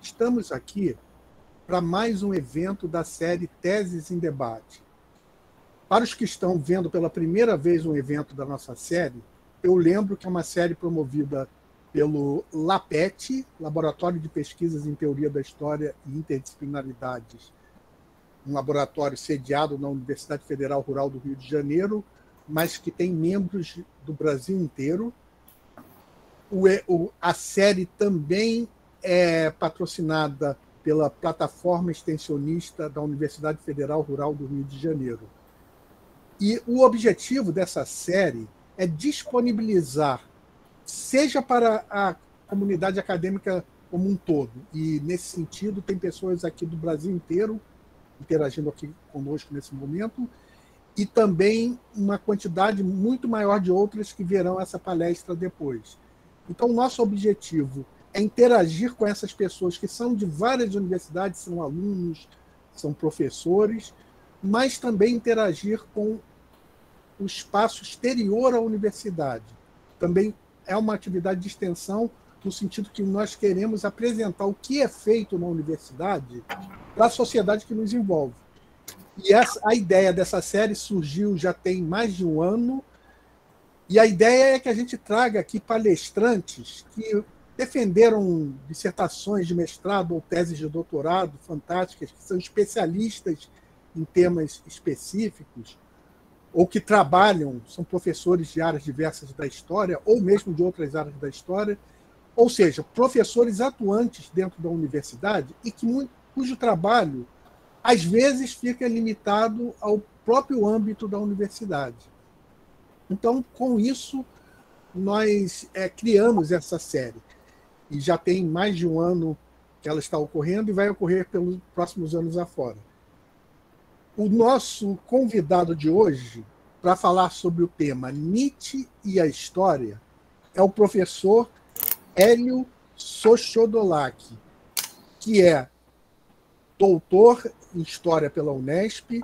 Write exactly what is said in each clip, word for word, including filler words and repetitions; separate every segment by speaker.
Speaker 1: estamos aqui para mais um evento da série Teses em Debate. Para os que estão vendo pela primeira vez um evento da nossa série, eu lembro que é uma série promovida pelo LAPET, Laboratório de Pesquisas em Teoria da História e Interdisciplinaridades, um laboratório sediado na Universidade Federal Rural do Rio de Janeiro, mas que tem membros do Brasil inteiro. O, o, a série também é patrocinada pela plataforma extensionista da Universidade Federal Rural do Rio de Janeiro. E o objetivo dessa série é disponibilizar, seja para a comunidade acadêmica como um todo, e nesse sentido tem pessoas aqui do Brasil inteiro interagindo aqui conosco nesse momento, e também uma quantidade muito maior de outras que verão essa palestra depois. Então, o nosso objetivo é interagir com essas pessoas que são de várias universidades, são alunos, são professores, mas também interagir com o espaço exterior à universidade. Também é uma atividade de extensão, no sentido que nós queremos apresentar o que é feito na universidade para a sociedade que nos envolve. E essa, a ideia dessa série surgiu já tem mais de um ano, e a ideia é que a gente traga aqui palestrantes que defenderam dissertações de mestrado ou teses de doutorado fantásticas, que são especialistas em temas específicos, ou que trabalham, são professores de áreas diversas da história, ou mesmo de outras áreas da história, ou seja, professores atuantes dentro da universidade e que, cujo trabalho, às vezes, fica limitado ao próprio âmbito da universidade. Então, com isso, nós é, criamos essa série. E já tem mais de um ano que ela está ocorrendo e vai ocorrer pelos próximos anos afora. O nosso convidado de hoje, para falar sobre o tema Nietzsche e a História, é o professor Hélio Sochodolac, que é doutor em História pela Unesp,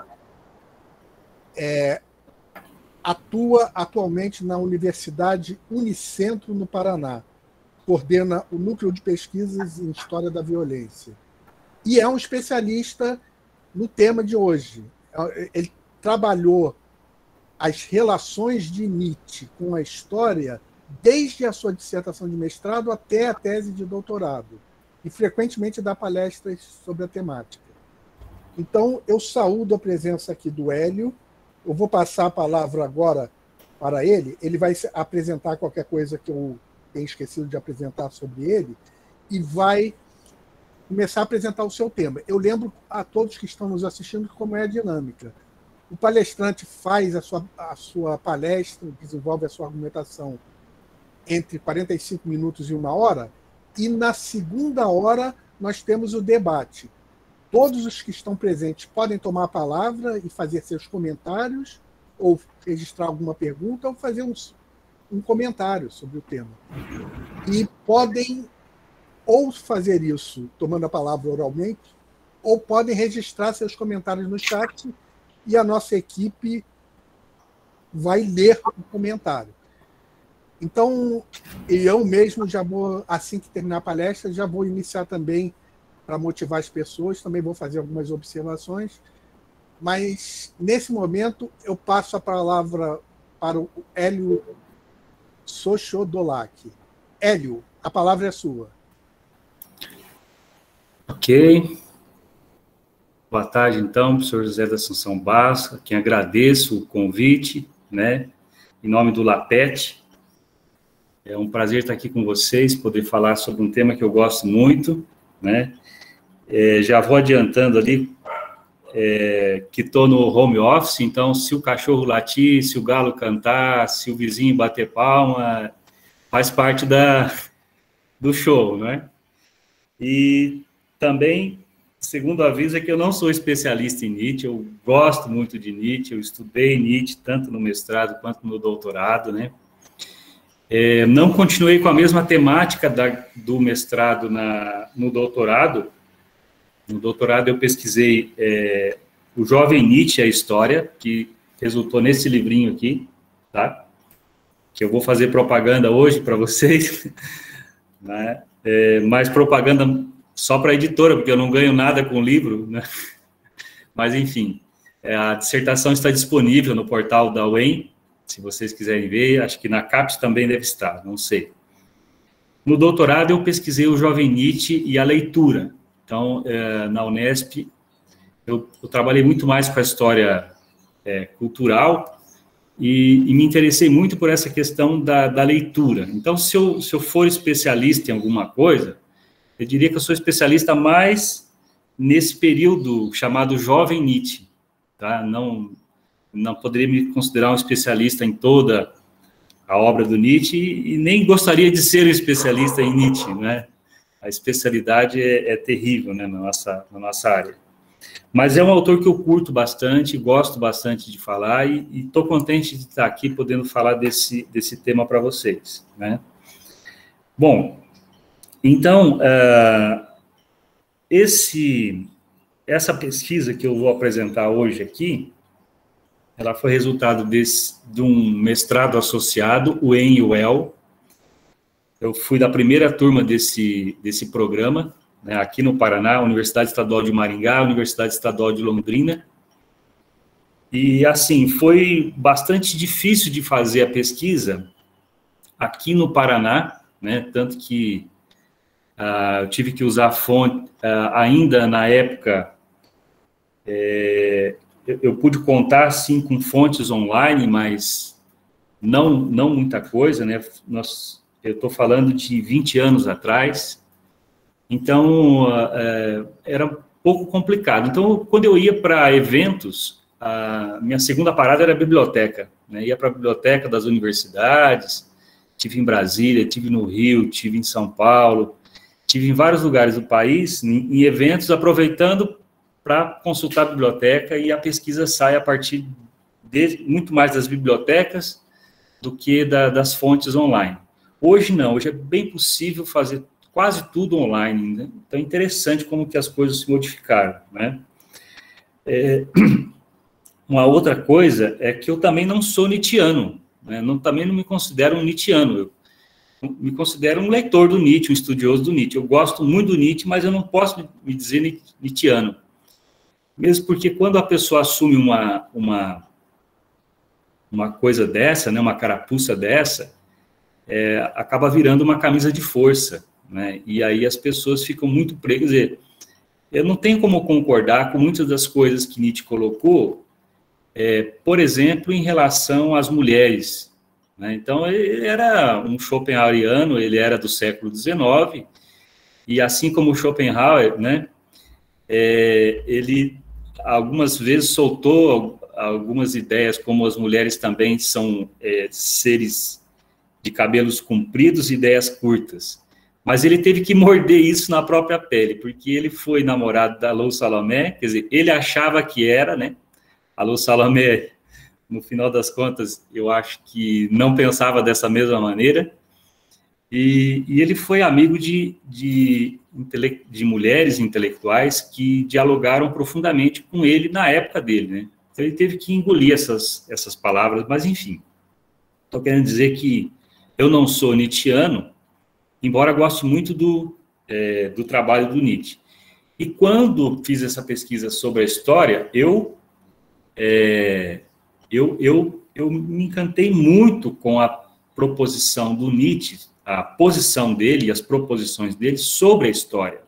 Speaker 1: é, atua atualmente na Universidade Unicentro, no Paraná, coordena o Núcleo de Pesquisas em História da Violência, e é um especialista no tema de hoje. Ele trabalhou as relações de Nietzsche com a história desde a sua dissertação de mestrado até a tese de doutorado, e frequentemente dá palestras sobre a temática. Então, eu saúdo a presença aqui do Hélio. Eu vou passar a palavra agora para ele. Ele vai apresentar qualquer coisa que eu tenha esquecido de apresentar sobre ele e vai começar a apresentar o seu tema. Eu lembro a todos que estão nos assistindo como é a dinâmica. O palestrante faz a sua, a sua palestra, desenvolve a sua argumentação entre quarenta e cinco minutos e uma hora, e na segunda hora nós temos o debate. Todos os que estão presentes podem tomar a palavra e fazer seus comentários, ou registrar alguma pergunta, ou fazer um, um comentário sobre o tema. E podem ou fazer isso tomando a palavra oralmente, ou podem registrar seus comentários no chat e a nossa equipe vai ler o comentário. Então, eu mesmo já vou, assim que terminar a palestra, já vou iniciar também para motivar as pessoas, também vou fazer algumas observações, mas, nesse momento, eu passo a palavra para o Hélio Sochodolac. Hélio, a palavra é sua.
Speaker 2: Ok. Boa tarde, então, professor José da Assunção Basca, quem agradeço o convite, né, em nome do LAPET. É um prazer estar aqui com vocês, poder falar sobre um tema que eu gosto muito, né. É, já vou adiantando ali é, que estou no home office, então, se o cachorro latir, se o galo cantar, se o vizinho bater palma, faz parte da, do show, né. E também, segundo aviso, é que eu não sou especialista em Nietzsche, eu gosto muito de Nietzsche, eu estudei Nietzsche tanto no mestrado quanto no doutorado, né? É, não continuei com a mesma temática da, do mestrado na, no doutorado. No doutorado eu pesquisei é, o jovem Nietzsche, a história, que resultou nesse livrinho aqui, tá? Que eu vou fazer propaganda hoje para vocês, né? É, mas propaganda só para a editora, porque eu não ganho nada com o livro, né? Mas, enfim, a dissertação está disponível no portal da U E M, se vocês quiserem ver, acho que na CAPES também deve estar, não sei. No doutorado, eu pesquisei o jovem Nietzsche e a leitura. Então, é, na Unesp, eu, eu trabalhei muito mais com a história é, cultural e, e me interessei muito por essa questão da, da leitura. Então, se eu, se eu for especialista em alguma coisa, eu diria que eu sou especialista mais nesse período chamado jovem Nietzsche. Tá? Não, não poderia me considerar um especialista em toda a obra do Nietzsche e nem gostaria de ser um especialista em Nietzsche, né? A especialidade é, é terrível, né, na nossa, na nossa área. Mas é um autor que eu curto bastante, gosto bastante de falar e estou contente de estar aqui podendo falar desse, desse tema para vocês, né? Bom, então, uh, esse, essa pesquisa que eu vou apresentar hoje aqui, ela foi resultado desse, de um mestrado associado, o E M e o E L. Eu fui da primeira turma desse, desse programa, né, aqui no Paraná, Universidade Estadual de Maringá, Universidade Estadual de Londrina. E, assim, foi bastante difícil de fazer a pesquisa aqui no Paraná, né, tanto que uh, eu tive que usar fonte, uh, ainda na época, é, eu, eu pude contar, sim, com fontes online, mas não, não muita coisa, né, nós, eu estou falando de vinte anos atrás, então uh, era um pouco complicado. Então, quando eu ia para eventos, a minha segunda parada era a biblioteca, né, ia para a biblioteca das universidades, tive em Brasília, tive no Rio, tive em São Paulo, tive em vários lugares do país, em, em eventos, aproveitando para consultar a biblioteca, e a pesquisa sai a partir de muito mais das bibliotecas do que da, das fontes online. Hoje não, hoje é bem possível fazer quase tudo online, né? Então é interessante como que as coisas se modificaram, né? É, uma outra coisa é que eu também não sou nietzschiano, né? Não, também não me considero um nietzschiano, eu me considero um leitor do Nietzsche, um estudioso do Nietzsche. Eu gosto muito do Nietzsche, mas eu não posso me dizer nietzschiano. Mesmo porque quando a pessoa assume uma, uma, uma coisa dessa, né, uma carapuça dessa, é, acaba virando uma camisa de força, né? E aí as pessoas ficam muito pregas. Quer dizer, eu não tenho como concordar com muitas das coisas que Nietzsche colocou, é, por exemplo, em relação às mulheres, né? Então, ele era um schopenhaueriano, ele era do século dezenove, e assim como Schopenhauer, né, é, ele algumas vezes soltou algumas ideias, como as mulheres também são é, seres de cabelos compridos e ideias curtas. Mas ele teve que morder isso na própria pele, porque ele foi namorado da Lô Salomé, quer dizer, ele achava que era, né? A Lô Salomé, no final das contas, eu acho que não pensava dessa mesma maneira. E, e ele foi amigo de, de, de mulheres intelectuais que dialogaram profundamente com ele na época dele, né? Então, ele teve que engolir essas, essas palavras, mas, enfim. Estou querendo dizer que eu não sou nietzschiano, embora goste muito do, é, do trabalho do Nietzsche. E quando fiz essa pesquisa sobre a história, eu, é, eu, eu, eu me encantei muito com a proposição do Nietzsche, a posição dele e as proposições dele sobre a história.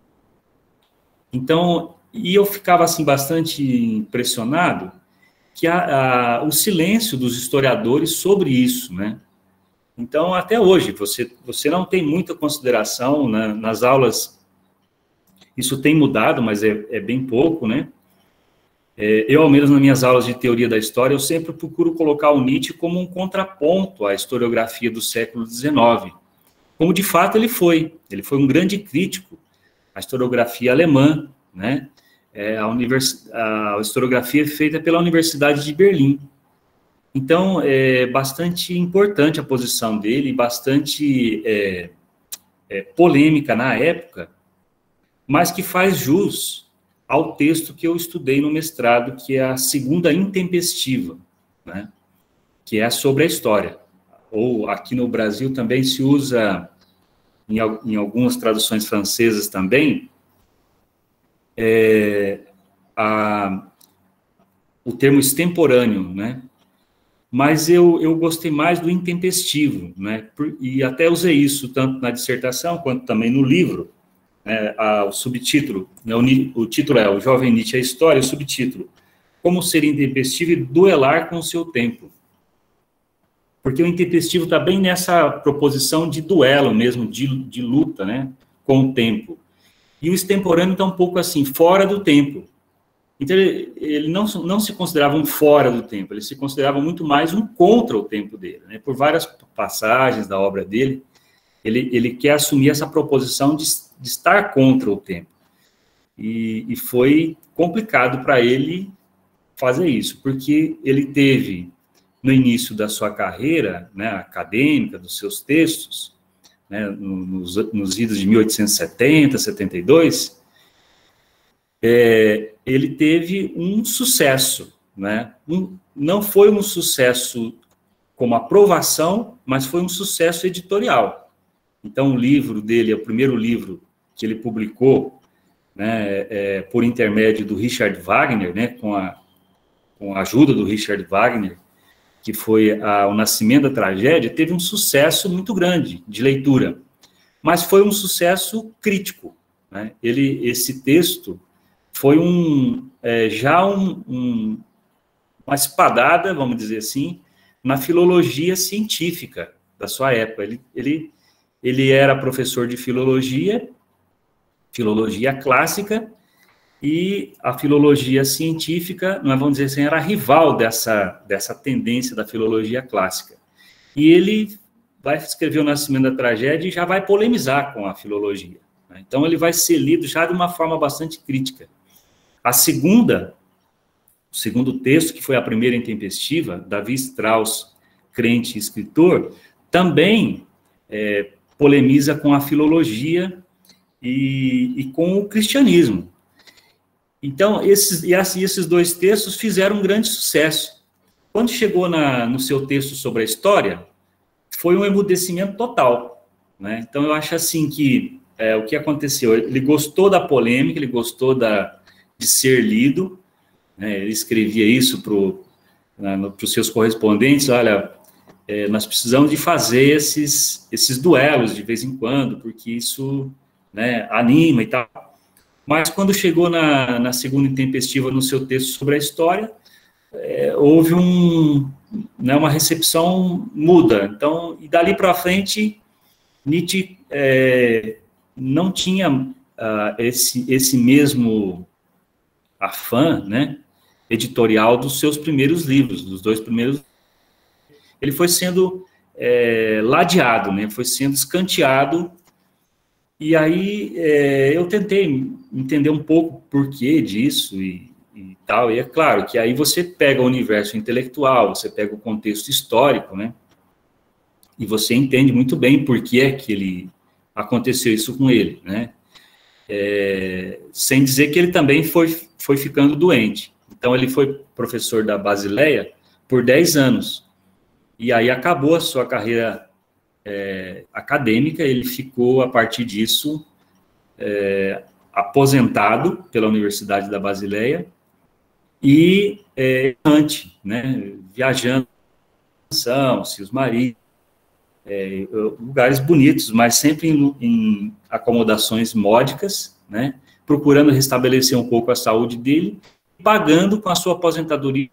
Speaker 2: Então, e eu ficava assim bastante impressionado que a, a, o silêncio dos historiadores sobre isso, né? Então, até hoje, você, você não tem muita consideração, né, nas aulas, isso tem mudado, mas é, é bem pouco, né? É, eu, ao menos nas minhas aulas de teoria da história, eu sempre procuro colocar o Nietzsche como um contraponto à historiografia do século dezenove, como de fato ele foi. Ele foi um grande crítico à historiografia alemã, né? É, a, univers... a historiografia feita pela Universidade de Berlim. Então, é bastante importante a posição dele, bastante é, é, polêmica na época, mas que faz jus ao texto que eu estudei no mestrado, que é a Segunda Intempestiva, né? Que é sobre a história. Ou aqui no Brasil também se usa, em, em algumas traduções francesas também, é, a, o termo extemporâneo, né? Mas eu, eu gostei mais do intempestivo, né? E até usei isso tanto na dissertação quanto também no livro, né? A, o subtítulo, né? o, o título é O Jovem Nietzsche, a História, o subtítulo, Como Ser Intempestivo e Duelar com o Seu Tempo. Porque o intempestivo está bem nessa proposição de duelo mesmo, de, de luta, né? Com o tempo. E o extemporâneo está um pouco assim, fora do tempo. Então, ele, ele não, não se considerava um fora do tempo, ele se considerava muito mais um contra o tempo dele. Né? Por várias passagens da obra dele, ele, ele quer assumir essa proposição de, de estar contra o tempo. E, e foi complicado para ele fazer isso, porque ele teve, no início da sua carreira, né, acadêmica, dos seus textos, né, nos, nos idos de mil oitocentos e setenta, setenta e dois, é, ele teve um sucesso, né? Um, não foi um sucesso como aprovação, mas foi um sucesso editorial. Então, o livro dele, é o primeiro livro que ele publicou, né, é, por intermédio do Richard Wagner, né, com, a, com a ajuda do Richard Wagner, que foi a, O Nascimento da Tragédia, teve um sucesso muito grande de leitura, mas foi um sucesso crítico. Né? Ele, esse texto foi um, é, já um, um, uma espadada, vamos dizer assim, na filologia científica da sua época. Ele, ele, ele era professor de filologia, filologia clássica, e a filologia científica, nós vamos dizer assim, era rival dessa, dessa tendência da filologia clássica. E ele vai escrever O Nascimento da Tragédia e já vai polemizar com a filologia. Né? Então, ele vai ser lido já de uma forma bastante crítica. A segunda, o segundo texto, que foi a primeira intempestiva, Davi Strauss, crente e escritor, também é, polemiza com a filologia e, e com o cristianismo. Então, esses, e esses dois textos fizeram um grande sucesso. Quando chegou na, no seu texto sobre a história, foi um emudecimento total. Né? Então, eu acho assim que é, o que aconteceu, ele gostou da polêmica, ele gostou da, de ser lido, né? Ele escrevia isso para os seus correspondentes, olha, é, nós precisamos de fazer esses, esses duelos de vez em quando, porque isso, né, anima e tal. Mas quando chegou na, na segunda intempestiva, no seu texto sobre a história, é, houve um, né, uma recepção muda. Então, e dali para frente, Nietzsche é, não tinha uh, esse, esse mesmo afã, né, editorial dos seus primeiros livros, dos dois primeiros. Ele foi sendo é, ladeado, né, foi sendo escanteado. E aí é, eu tentei entender um pouco o porquê disso e, e tal, e é claro que aí você pega o universo intelectual, você pega o contexto histórico, né, e você entende muito bem por que é que ele, aconteceu isso com ele, né, é, sem dizer que ele também foi, foi ficando doente. Então ele foi professor da Basileia por dez anos, e aí acabou a sua carreira É, acadêmica, ele ficou, a partir disso, é, aposentado pela Universidade da Basileia e é, né, viajando, Cios Maria, é, lugares bonitos, mas sempre em, em acomodações módicas, né, procurando restabelecer um pouco a saúde dele, pagando com a sua aposentadoria.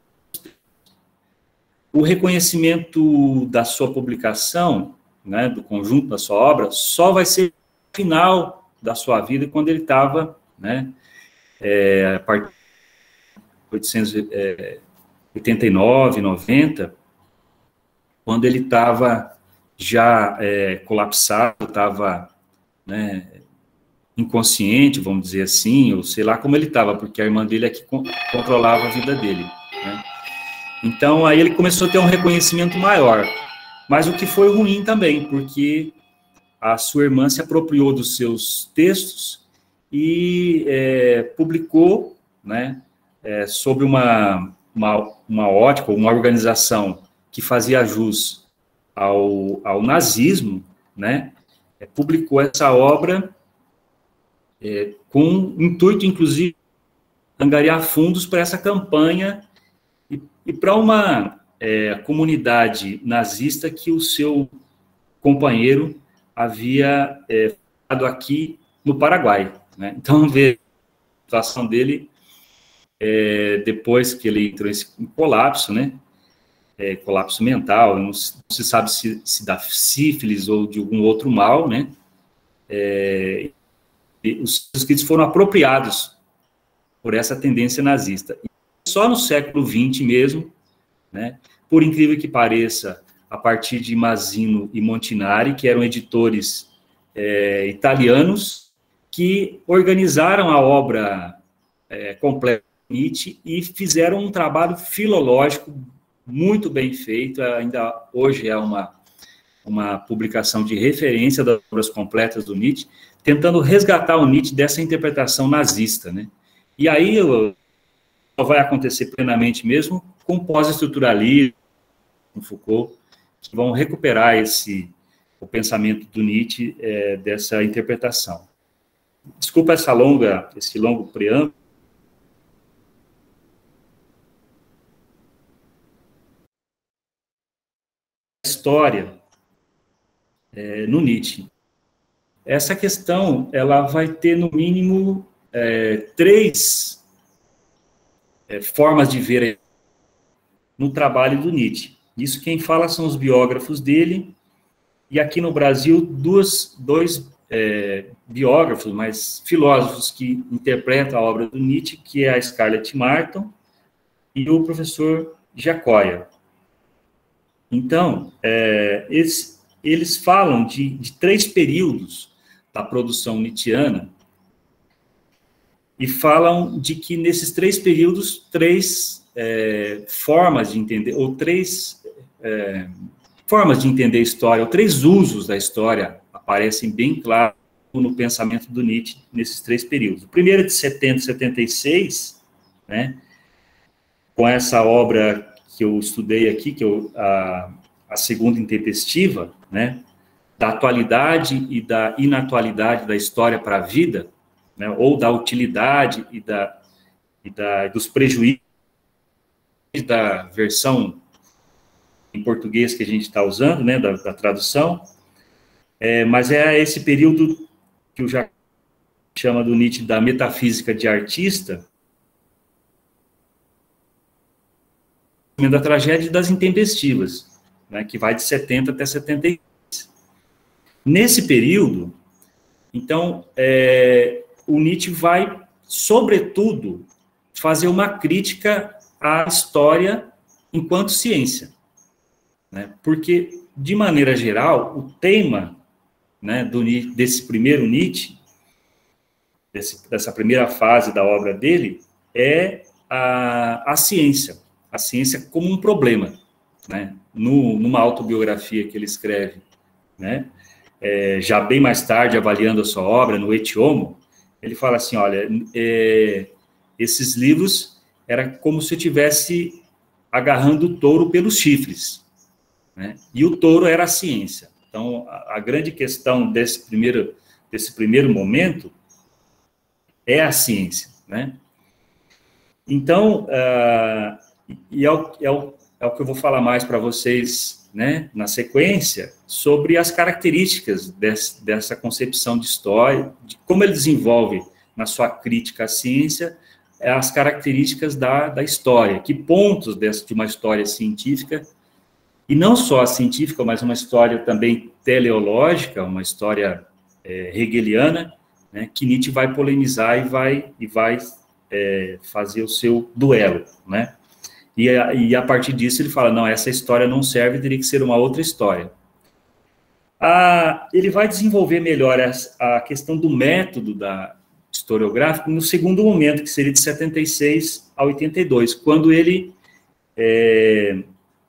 Speaker 2: O reconhecimento da sua publicação, né, do conjunto da sua obra, só vai ser no final da sua vida, quando ele estava, né, é, a partir de mil oitocentos e oitenta e nove, noventa, quando ele estava já é, colapsado, estava, né, inconsciente, vamos dizer assim, ou sei lá como ele estava, porque a irmã dele é que controlava a vida dele, né. Então, aí ele começou a ter um reconhecimento maior. Mas o que foi ruim também, porque a sua irmã se apropriou dos seus textos e é, publicou, né, é, sobre uma, uma, uma ótica, uma organização que fazia jus ao, ao nazismo, né, é, publicou essa obra é, com o intuito, inclusive, de angariar fundos para essa campanha e, e para uma é, comunidade nazista que o seu companheiro havia é, ficado aqui no Paraguai, né? Então, vê a situação dele é, depois que ele entrou em colapso, né? É, colapso mental, não se, não se sabe se, se da sífilis ou de algum outro mal, né? É, e os escritos foram apropriados por essa tendência nazista. E só no século vinte mesmo, né? Por incrível que pareça, a partir de Mazzino e Montinari, que eram editores é, italianos, que organizaram a obra é, completa de Nietzsche e fizeram um trabalho filológico muito bem feito, ainda hoje é uma, uma publicação de referência das obras completas do Nietzsche, tentando resgatar o Nietzsche dessa interpretação nazista, né? E aí só vai acontecer plenamente mesmo com pós-estruturalismo, com Foucault, que vão recuperar esse, o pensamento do Nietzsche é, dessa interpretação. Desculpa essa longa, esse longo preâmbulo. História é, no Nietzsche. Essa questão, ela vai ter, no mínimo, é, três é, formas de ver no trabalho do Nietzsche. Isso quem fala são os biógrafos dele, e aqui no Brasil, duas, dois é, biógrafos, mas filósofos que interpretam a obra do Nietzsche, que é a Scarlett Martin e o professor Giacoia. Então, é, eles, eles falam de, de três períodos da produção nietzschiana e falam de que nesses três períodos, três é, formas de entender, ou três é, formas de entender a história, ou três usos da história aparecem bem claros no pensamento do Nietzsche nesses três períodos. O primeiro é de setenta a setenta e seis, né, com essa obra que eu estudei aqui, que eu, a, a segunda intempestiva, né, da atualidade e da inatualidade da história para a vida, né, ou da utilidade e, da, e da, dos prejuízos da versão em português que a gente está usando, né, da, da tradução, é, mas é esse período que o Jacques chama do Nietzsche da metafísica de artista, da tragédia e das intempestivas, né, que vai de setenta até setenta e seis. Nesse período, então, é, o Nietzsche vai, sobretudo, fazer uma crítica à história enquanto ciência, né, porque, de maneira geral, o tema, né, do, desse primeiro Nietzsche, desse, dessa primeira fase da obra dele, é a, a ciência. A ciência como um problema, né? No, numa autobiografia que ele escreve, né? É, já bem mais tarde, avaliando a sua obra, no Et Homo, ele fala assim, olha, é, esses livros era como se eu estivesse agarrando o touro pelos chifres, né? E o touro era a ciência. Então, a, a grande questão desse primeiro, desse primeiro momento é a ciência, né? Então, uh, E é o, é, o, é o que eu vou falar mais para vocês, né, na sequência, sobre as características desse, dessa concepção de história, de como ele desenvolve na sua crítica à ciência as características da, da história, que pontos dessa, de uma história científica, e não só a científica, mas uma história também teleológica, uma história é, hegeliana, né, que Nietzsche vai polemizar e vai, e vai é, fazer o seu duelo, né? E a, e a partir disso ele fala, não, essa história não serve, teria que ser uma outra história. Ah, ele vai desenvolver melhor a, a questão do método da historiográfico no segundo momento, que seria de setenta e seis a oitenta e dois, quando ele é,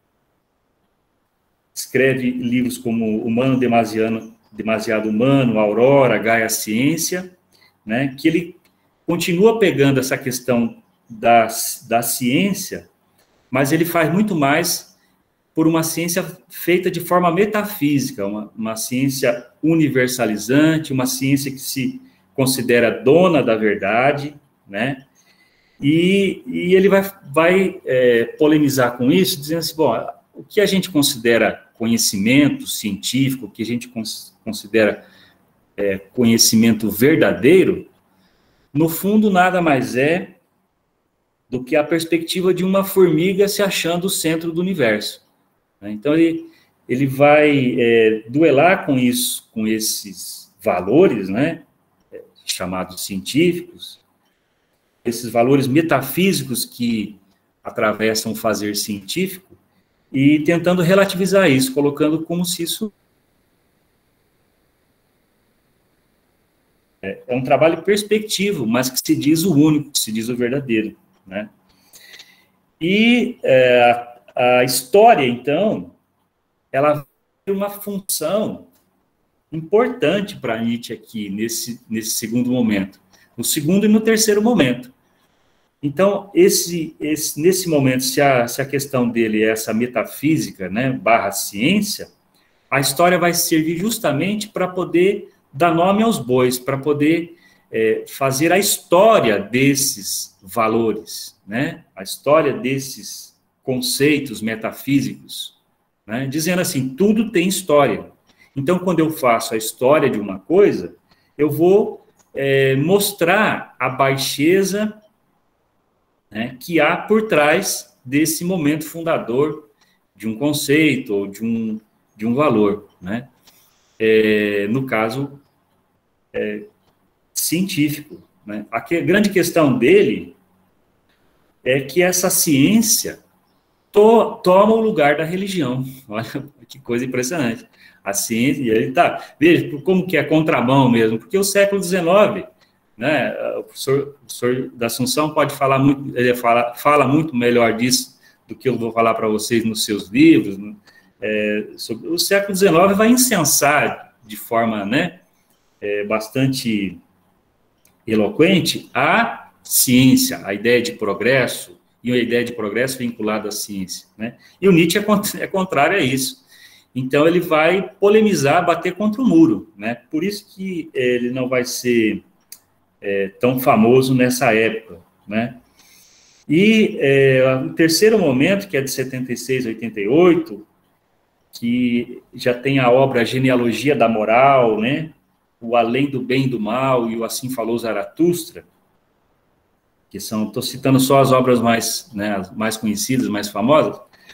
Speaker 2: escreve livros como Humano Demasiado, Demasiado Humano, Aurora, Gaia Ciência, né, que ele continua pegando essa questão da, da ciência, mas ele faz muito mais por uma ciência feita de forma metafísica, uma, uma ciência universalizante, uma ciência que se considera dona da verdade, né? E, e ele vai, vai é, polemizar com isso, dizendo assim, bom, o que a gente considera conhecimento científico, o que a gente cons considera é, conhecimento verdadeiro, no fundo nada mais é do que a perspectiva de uma formiga se achando o centro do universo. Né? Então, ele, ele vai é, duelar com isso, com esses valores, né, chamados científicos, esses valores metafísicos que atravessam o fazer científico, e tentando relativizar isso, colocando como se isso é, é um trabalho perspectivo, mas que se diz o único, que se diz o verdadeiro, né? E é, a história, então, ela tem uma função importante para Nietzsche aqui, nesse, nesse segundo momento, no segundo e no terceiro momento. Então, esse, esse, nesse momento, se a, se a questão dele é essa metafísica, né, barra ciência, a história vai servir justamente para poder dar nome aos bois, para poder é, fazer a história desses valores, né, a história desses conceitos metafísicos, né, dizendo assim, tudo tem história. Então, quando eu faço a história de uma coisa, eu vou é, mostrar a baixeza, né, que há por trás desse momento fundador de um conceito ou de um, de um valor, né? É, no caso, é, científico, né? A que, grande questão dele é que essa ciência to, toma o lugar da religião. Olha que coisa impressionante. A ciência, e ele tá, veja como que é contramão mesmo, porque o século dezenove... Né? O professor, o professor da Assunção pode falar muito, ele fala, fala muito melhor disso do que eu vou falar para vocês nos seus livros. Né? É, sobre, o século dezenove vai incensar de forma, né, é, bastante eloquente a ciência, a ideia de progresso, e a ideia de progresso vinculada à ciência. Né? E o Nietzsche é, é contrário a isso. Então, ele vai polemizar, bater contra o muro. Né? Por isso que ele não vai ser É, tão famoso nessa época, né? E é, o terceiro momento, que é de setenta e seis a oitenta e oito, que já tem a obra Genealogia da Moral, né? O Além do Bem e do Mal e o Assim Falou Zaratustra, que são, estou citando só as obras mais, né, as mais conhecidas, mais famosas,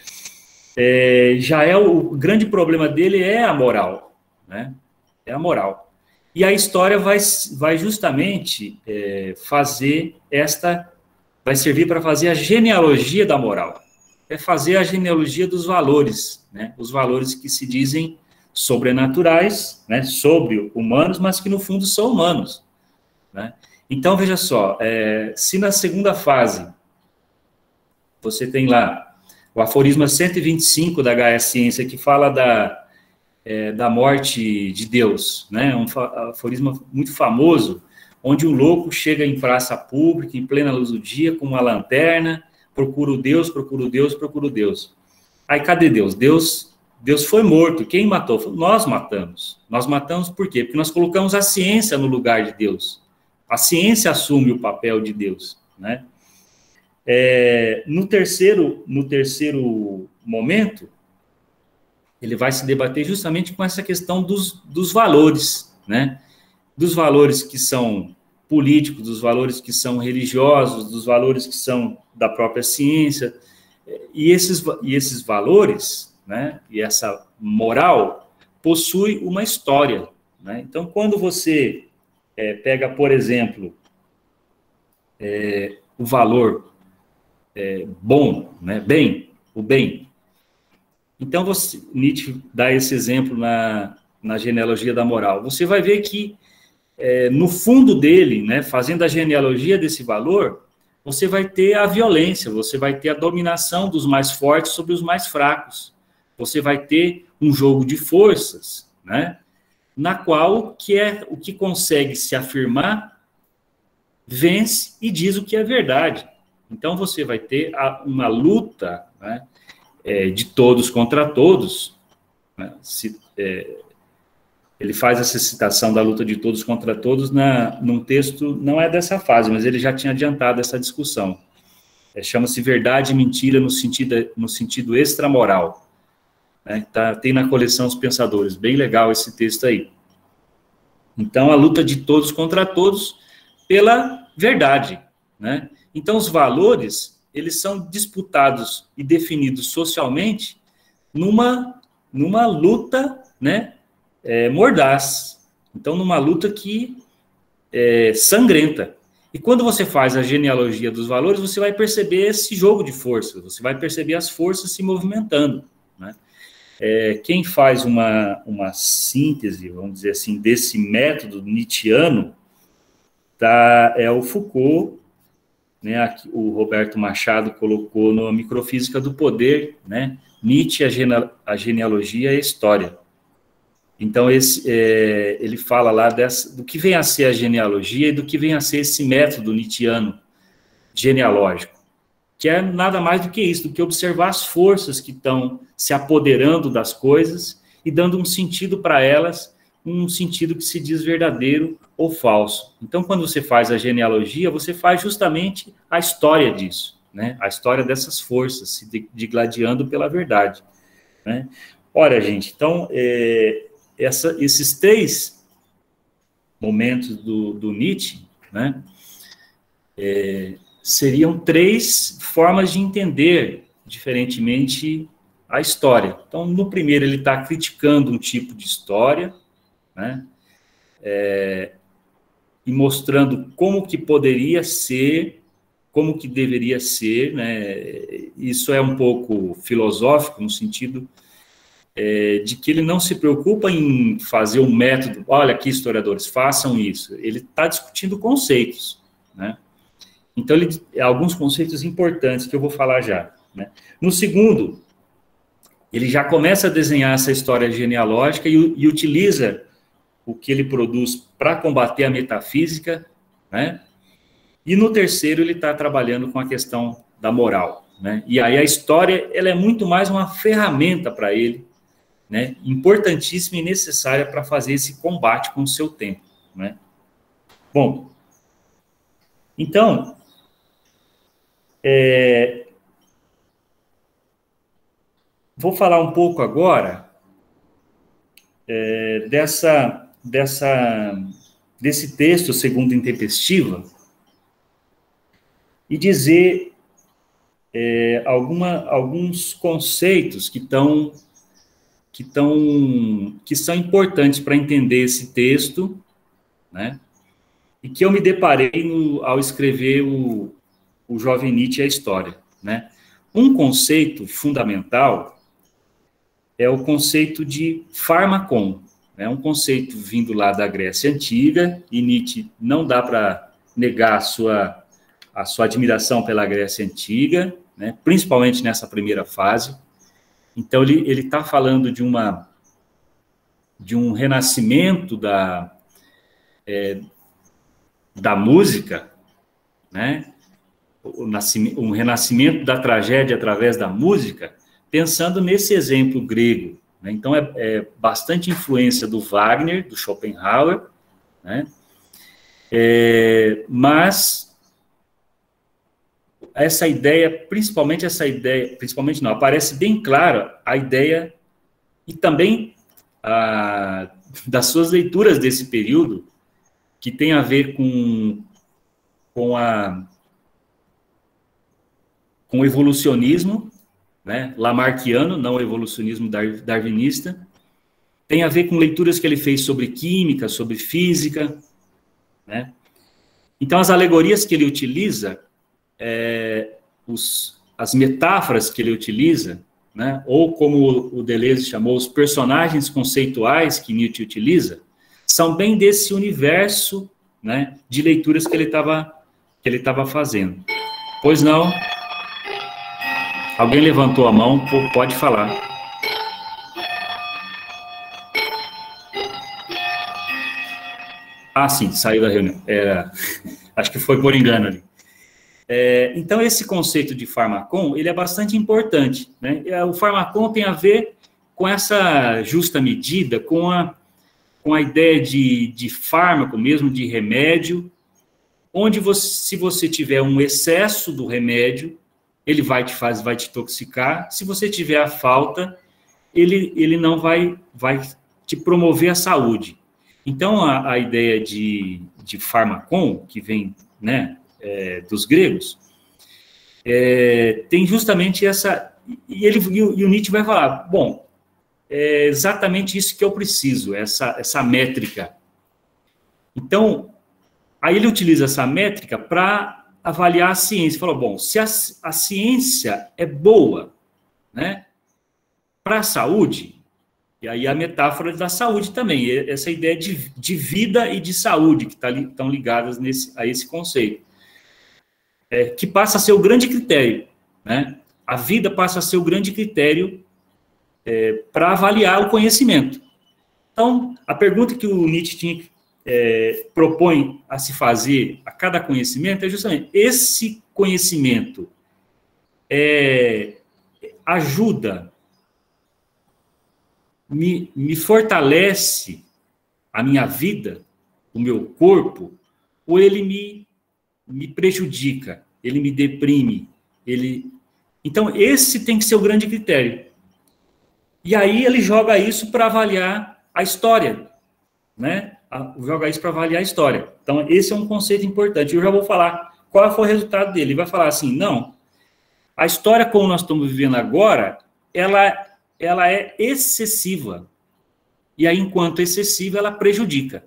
Speaker 2: é, já é o, o grande problema dele é a moral, né? É a moral. E a história vai, vai justamente é, fazer esta, vai servir para fazer a genealogia da moral, é fazer a genealogia dos valores, né? Os valores que se dizem sobrenaturais, né? Sobre humanos, mas que no fundo são humanos, né? Então, veja só, é, se na segunda fase você tem lá o aforisma cento e vinte e cinco da Gaia Ciência, que fala da É, da morte de Deus, né? Um aforisma muito famoso, onde um louco chega em praça pública, em plena luz do dia, com uma lanterna, procura o Deus, procura o Deus, procura o Deus. Aí, cadê Deus? Deus, Deus foi morto. Quem matou? Nós matamos. Nós matamos por quê? Porque nós colocamos a ciência no lugar de Deus. A ciência assume o papel de Deus, né? É, no terceiro, no terceiro momento, ele vai se debater justamente com essa questão dos, dos valores, né? Dos valores que são políticos, dos valores que são religiosos, dos valores que são da própria ciência, e esses, e esses valores, né? E essa moral possui uma história, né? Então, quando você é, pega, por exemplo, é, o valor é, bom, né? Bem, o bem. Então, você, Nietzsche dá esse exemplo na, na genealogia da moral. Você vai ver que, é, no fundo dele, né, fazendo a genealogia desse valor, você vai ter a violência, você vai ter a dominação dos mais fortes sobre os mais fracos. Você vai ter um jogo de forças, né, na qual que é, o que consegue se afirmar vence e diz o que é verdade. Então, você vai ter a, uma luta, né, É, de todos contra todos, né? Se, é, ele faz essa citação da luta de todos contra todos na, num texto, não é dessa fase, mas ele já tinha adiantado essa discussão. É, chama-se Verdade e Mentira no sentido, no sentido extramoral. Né? Tá, tem na coleção Os Pensadores, bem legal esse texto aí. Então, a luta de todos contra todos pela verdade. Né? Então, os valores, eles são disputados e definidos socialmente numa, numa luta, né, é, mordaz. Então, numa luta que é sangrenta. E quando você faz a genealogia dos valores, você vai perceber esse jogo de forças, você vai perceber as forças se movimentando. Né? É, quem faz uma, uma síntese, vamos dizer assim, desse método nietzschiano, tá, é o Foucault, né, aqui, o Roberto Machado colocou no Microfísica do Poder, né, Nietzsche, a, gene, a genealogia e a história. Então, esse, é, ele fala lá dessa, do que vem a ser a genealogia e do que vem a ser esse método nietzschiano genealógico, que é nada mais do que isso, do que observar as forças que estão se apoderando das coisas e dando um sentido para elas, um sentido que se diz verdadeiro ou falso. Então, quando você faz a genealogia, você faz justamente a história disso, né? A história dessas forças se digladiando pela verdade. Né? Olha, gente, então, é, essa, esses três momentos do, do Nietzsche, né, é, seriam três formas de entender diferentemente a história. Então, no primeiro, ele está criticando um tipo de história, né, é, e mostrando como que poderia ser, como que deveria ser, né, isso é um pouco filosófico, no sentido é, de que ele não se preocupa em fazer um método, olha aqui, historiadores, façam isso, ele está discutindo conceitos, né. Então, ele, alguns conceitos importantes que eu vou falar já. Né? No segundo, ele já começa a desenhar essa história genealógica e, e utiliza o que ele produz para combater a metafísica. Né? E no terceiro, ele está trabalhando com a questão da moral. Né? E aí a história ela é muito mais uma ferramenta para ele, né? Importantíssima e necessária para fazer esse combate com o seu tempo. Né? Bom, então... É, vou falar um pouco agora é, dessa, dessa, desse texto, Segunda Intempestiva, e dizer é, alguma, alguns conceitos que, tão, que, tão, que são importantes para entender esse texto, né, e que eu me deparei no, ao escrever o o Jovem Nietzsche e a História. Né? Um conceito fundamental é o conceito de pharmakon, né? Um conceito vindo lá da Grécia Antiga, e Nietzsche não dá para negar a sua, a sua admiração pela Grécia Antiga, né? Principalmente nessa primeira fase. Então, ele está falando de, uma, de um renascimento da, é, da música, né? Um renascimento da tragédia através da música, pensando nesse exemplo grego. Né? Então, é, é bastante influência do Wagner, do Schopenhauer, né? É, mas essa ideia, principalmente essa ideia, principalmente não, aparece bem clara a ideia, e também a, das suas leituras desse período, que tem a ver com, com a com o evolucionismo, né, lamarckiano, não o evolucionismo darwinista, tem a ver com leituras que ele fez sobre química, sobre física, né? Então, as alegorias que ele utiliza, é, os, as metáforas que ele utiliza, né, ou como o Deleuze chamou, os personagens conceituais que Nietzsche utiliza, são bem desse universo, né, de leituras que ele estava que ele estava fazendo. Pois não? Alguém levantou a mão, pode falar. Ah, sim, saiu da reunião. É, acho que foi por engano ali. É, então, esse conceito de pharmakon, ele é bastante importante. Né? O pharmakon tem a ver com essa justa medida, com a, com a ideia de, de fármaco mesmo, de remédio, onde você, se você tiver um excesso do remédio, ele vai te fazer, vai te intoxicar. Se você tiver a falta, ele, ele não vai, vai te promover a saúde. Então, a, a ideia de, de fármacon, que vem, né, é, dos gregos, é, tem justamente essa... E, ele, e, o, e o Nietzsche vai falar, bom, é exatamente isso que eu preciso, essa, essa métrica. Então, aí ele utiliza essa métrica para avaliar a ciência. Falou, bom, se a, a ciência é boa, né, para a saúde, e aí a metáfora da saúde também, essa ideia de, de vida e de saúde, que tá, estão ligadas nesse, a esse conceito, é, que passa a ser o grande critério, né? A vida passa a ser o grande critério é, para avaliar o conhecimento. Então, a pergunta que o Nietzsche tinha, é, propõe a se fazer a cada conhecimento é justamente, esse conhecimento é, ajuda, me, me fortalece a minha vida, o meu corpo, ou ele me, me prejudica, ele me deprime, ele... Então, esse tem que ser o grande critério. E aí ele joga isso para avaliar a história, né? Joga isso para avaliar a história. Então, esse é um conceito importante. Eu já vou falar qual foi o resultado dele. Ele vai falar assim, não, a história como nós estamos vivendo agora, ela, ela é excessiva. E aí, enquanto excessiva, ela prejudica.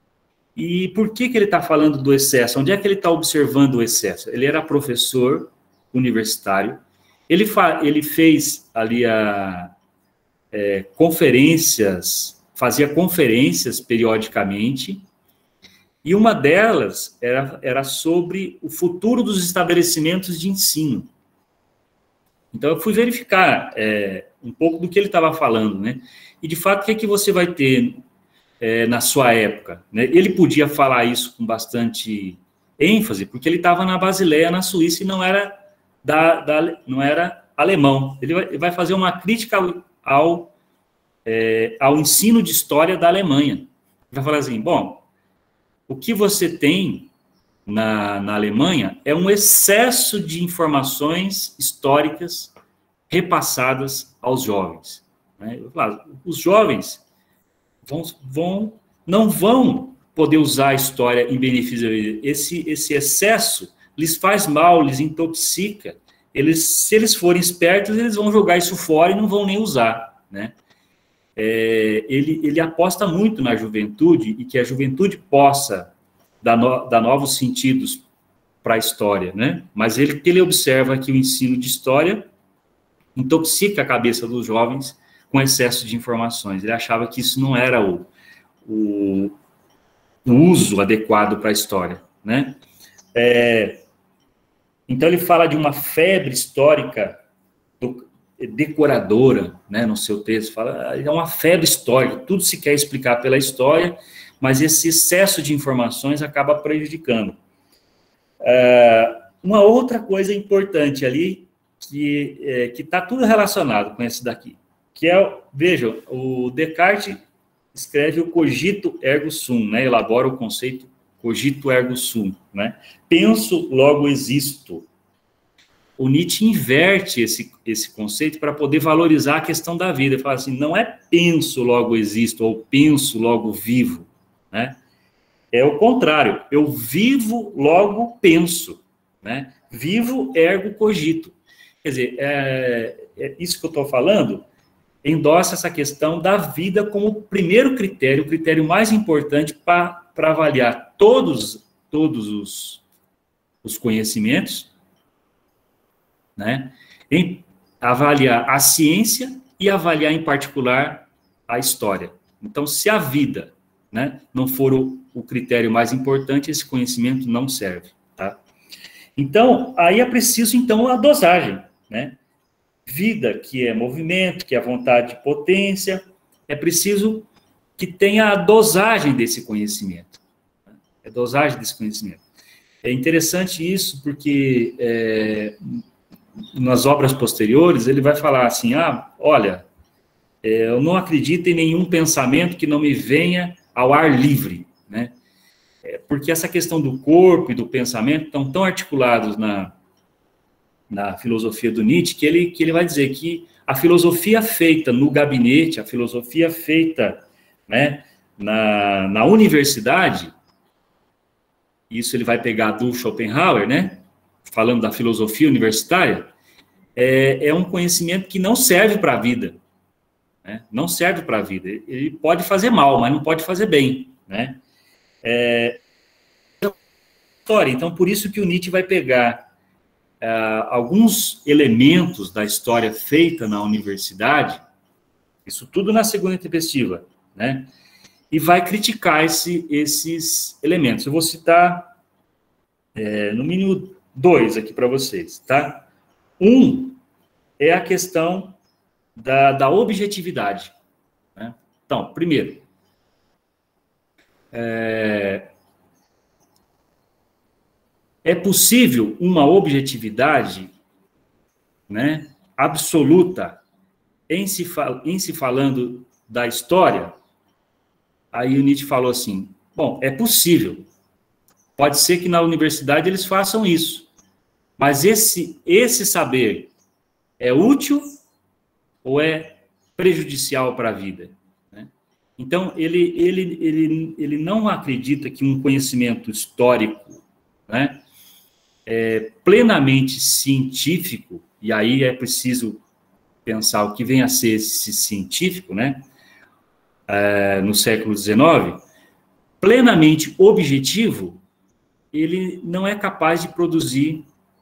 Speaker 2: E por que, que ele está falando do excesso? Onde é que ele está observando o excesso? Ele era professor universitário, ele, fa ele fez ali a, é, conferências, fazia conferências periodicamente, e uma delas era, era sobre o futuro dos estabelecimentos de ensino. Então, eu fui verificar é, um pouco do que ele estava falando, né? E, de fato, o que é que você vai ter é, na sua época? Né? Ele podia falar isso com bastante ênfase, porque ele estava na Basileia, na Suíça, e não era, da, da, não era alemão. Ele vai, ele vai fazer uma crítica ao, ao, é, ao ensino de história da Alemanha. Ele vai falar assim, bom, o que você tem na, na Alemanha é um excesso de informações históricas repassadas aos jovens. Né? Eu falo, os jovens vão, vão, não vão poder usar a história em benefício da vida. Esse, esse excesso lhes faz mal, lhes intoxica. Eles, se eles forem espertos, eles vão jogar isso fora e não vão nem usar. Né? É, ele, ele aposta muito na juventude e que a juventude possa dar, no, dar novos sentidos para a história. Né? Mas ele, ele observa que o ensino de história intoxica a cabeça dos jovens com excesso de informações. Ele achava que isso não era o, o, o uso adequado para a história. Né? É, então, ele fala de uma febre histórica do, decoradora, né, no seu texto. Fala, é uma febre histórica, tudo se quer explicar pela história, mas esse excesso de informações acaba prejudicando. É, uma outra coisa importante ali, que é, que está tudo relacionado com esse daqui, que é, vejam, o Descartes escreve o cogito ergo sum, né, elabora o conceito cogito ergo sum, né, penso, logo existo. O Nietzsche inverte esse, esse conceito para poder valorizar a questão da vida, ele fala assim, não é penso, logo existo, ou penso, logo vivo, né, é o contrário, eu vivo, logo penso, né, vivo, ergo cogito. Quer dizer, é, é isso que eu estou falando, endossa essa questão da vida como primeiro critério, o critério mais importante para avaliar todos, todos os, os conhecimentos, né? Em avaliar a ciência e avaliar, em particular, a história. Então, se a vida, né, não for o, o critério mais importante, esse conhecimento não serve. Tá? Então, aí é preciso, então, a dosagem. Né? Vida, que é movimento, que é vontade de potência, é preciso que tenha a dosagem desse conhecimento. A dosagem desse conhecimento. É interessante isso, porque é, nas obras posteriores, ele vai falar assim, ah, olha, é, eu não acredito em nenhum pensamento que não me venha ao ar livre, né? É, porque essa questão do corpo e do pensamento estão tão articulados na, na filosofia do Nietzsche, que ele, que ele vai dizer que a filosofia feita no gabinete, a filosofia feita, né, na, na universidade, isso ele vai pegar do Schopenhauer, né, falando da filosofia universitária, é, é um conhecimento que não serve para a vida, né, não serve para a vida. Ele pode fazer mal, mas não pode fazer bem, né. É, então, por isso que o Nietzsche vai pegar Uh, alguns elementos da história feita na universidade, isso tudo na segunda intempestiva, né? E vai criticar esse, esses elementos. Eu vou citar, é, no mínimo, dois aqui para vocês, tá? Um é a questão da, da objetividade, né? Então, primeiro, é, é possível uma objetividade, né, absoluta em se, fal- em se falando da história? Aí o Nietzsche falou assim, bom, é possível. Pode ser que na universidade eles façam isso. Mas esse, esse saber é útil ou é prejudicial para a vida? Né? Então, ele, ele, ele, ele não acredita que um conhecimento histórico, né, é, plenamente científico, e aí é preciso pensar o que vem a ser esse científico, né, é, no século dezenove, plenamente objetivo, ele não é capaz de produzir,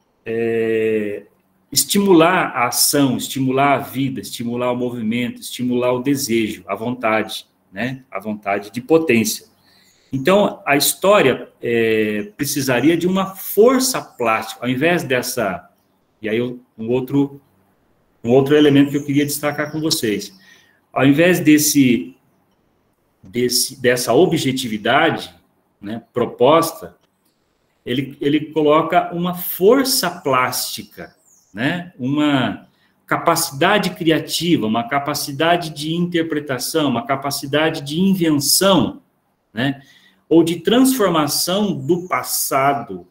Speaker 2: é, estimular a ação, estimular a vida, estimular o movimento, estimular o desejo, a vontade, né, a vontade de potência. Então, a história é, precisaria de uma força plástica, ao invés dessa... E aí, um outro, um outro elemento que eu queria destacar com vocês. Ao invés desse, desse, dessa objetividade, né, proposta, ele, ele coloca uma força plástica, né, uma capacidade criativa, uma capacidade de interpretação, uma capacidade de invenção, né, ou de transformação do passado,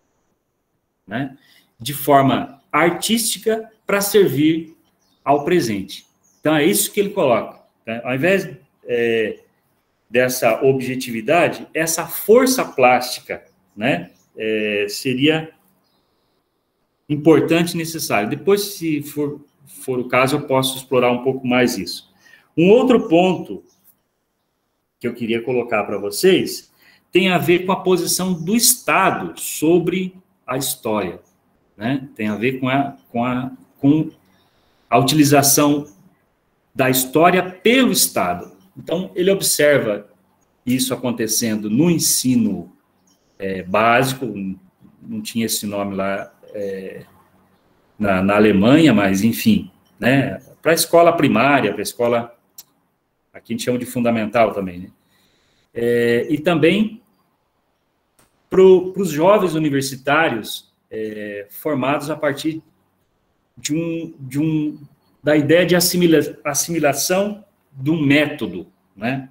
Speaker 2: né, de forma artística para servir ao presente. Então, é isso que ele coloca. Né? Ao invés é, dessa objetividade, essa força plástica, né, é, seria importante e necessária. Depois, se for, for o caso, eu posso explorar um pouco mais isso. Um outro ponto que eu queria colocar para vocês tem a ver com a posição do Estado sobre a história, né? Tem a ver com a, com a, com a utilização da história pelo Estado. Então, ele observa isso acontecendo no ensino é, básico, não tinha esse nome lá é, na, na Alemanha, mas, enfim, né? Para a escola primária, para a escola... Aqui a gente chama de fundamental também, né? É, e também para os jovens universitários é, formados a partir de um, de um, da ideia de assimila, assimilação de um método, né?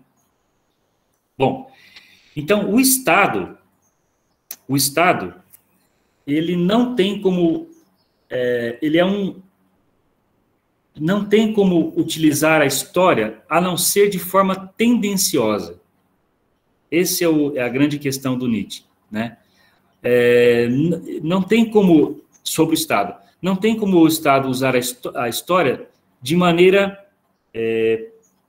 Speaker 2: Bom, então o Estado, o Estado, ele não tem como, é, ele é um, não tem como utilizar a história a não ser de forma tendenciosa. Essa é, o, é a grande questão do Nietzsche, né? É, não tem como, sobre o Estado, não tem como o Estado usar a, a história de maneira é,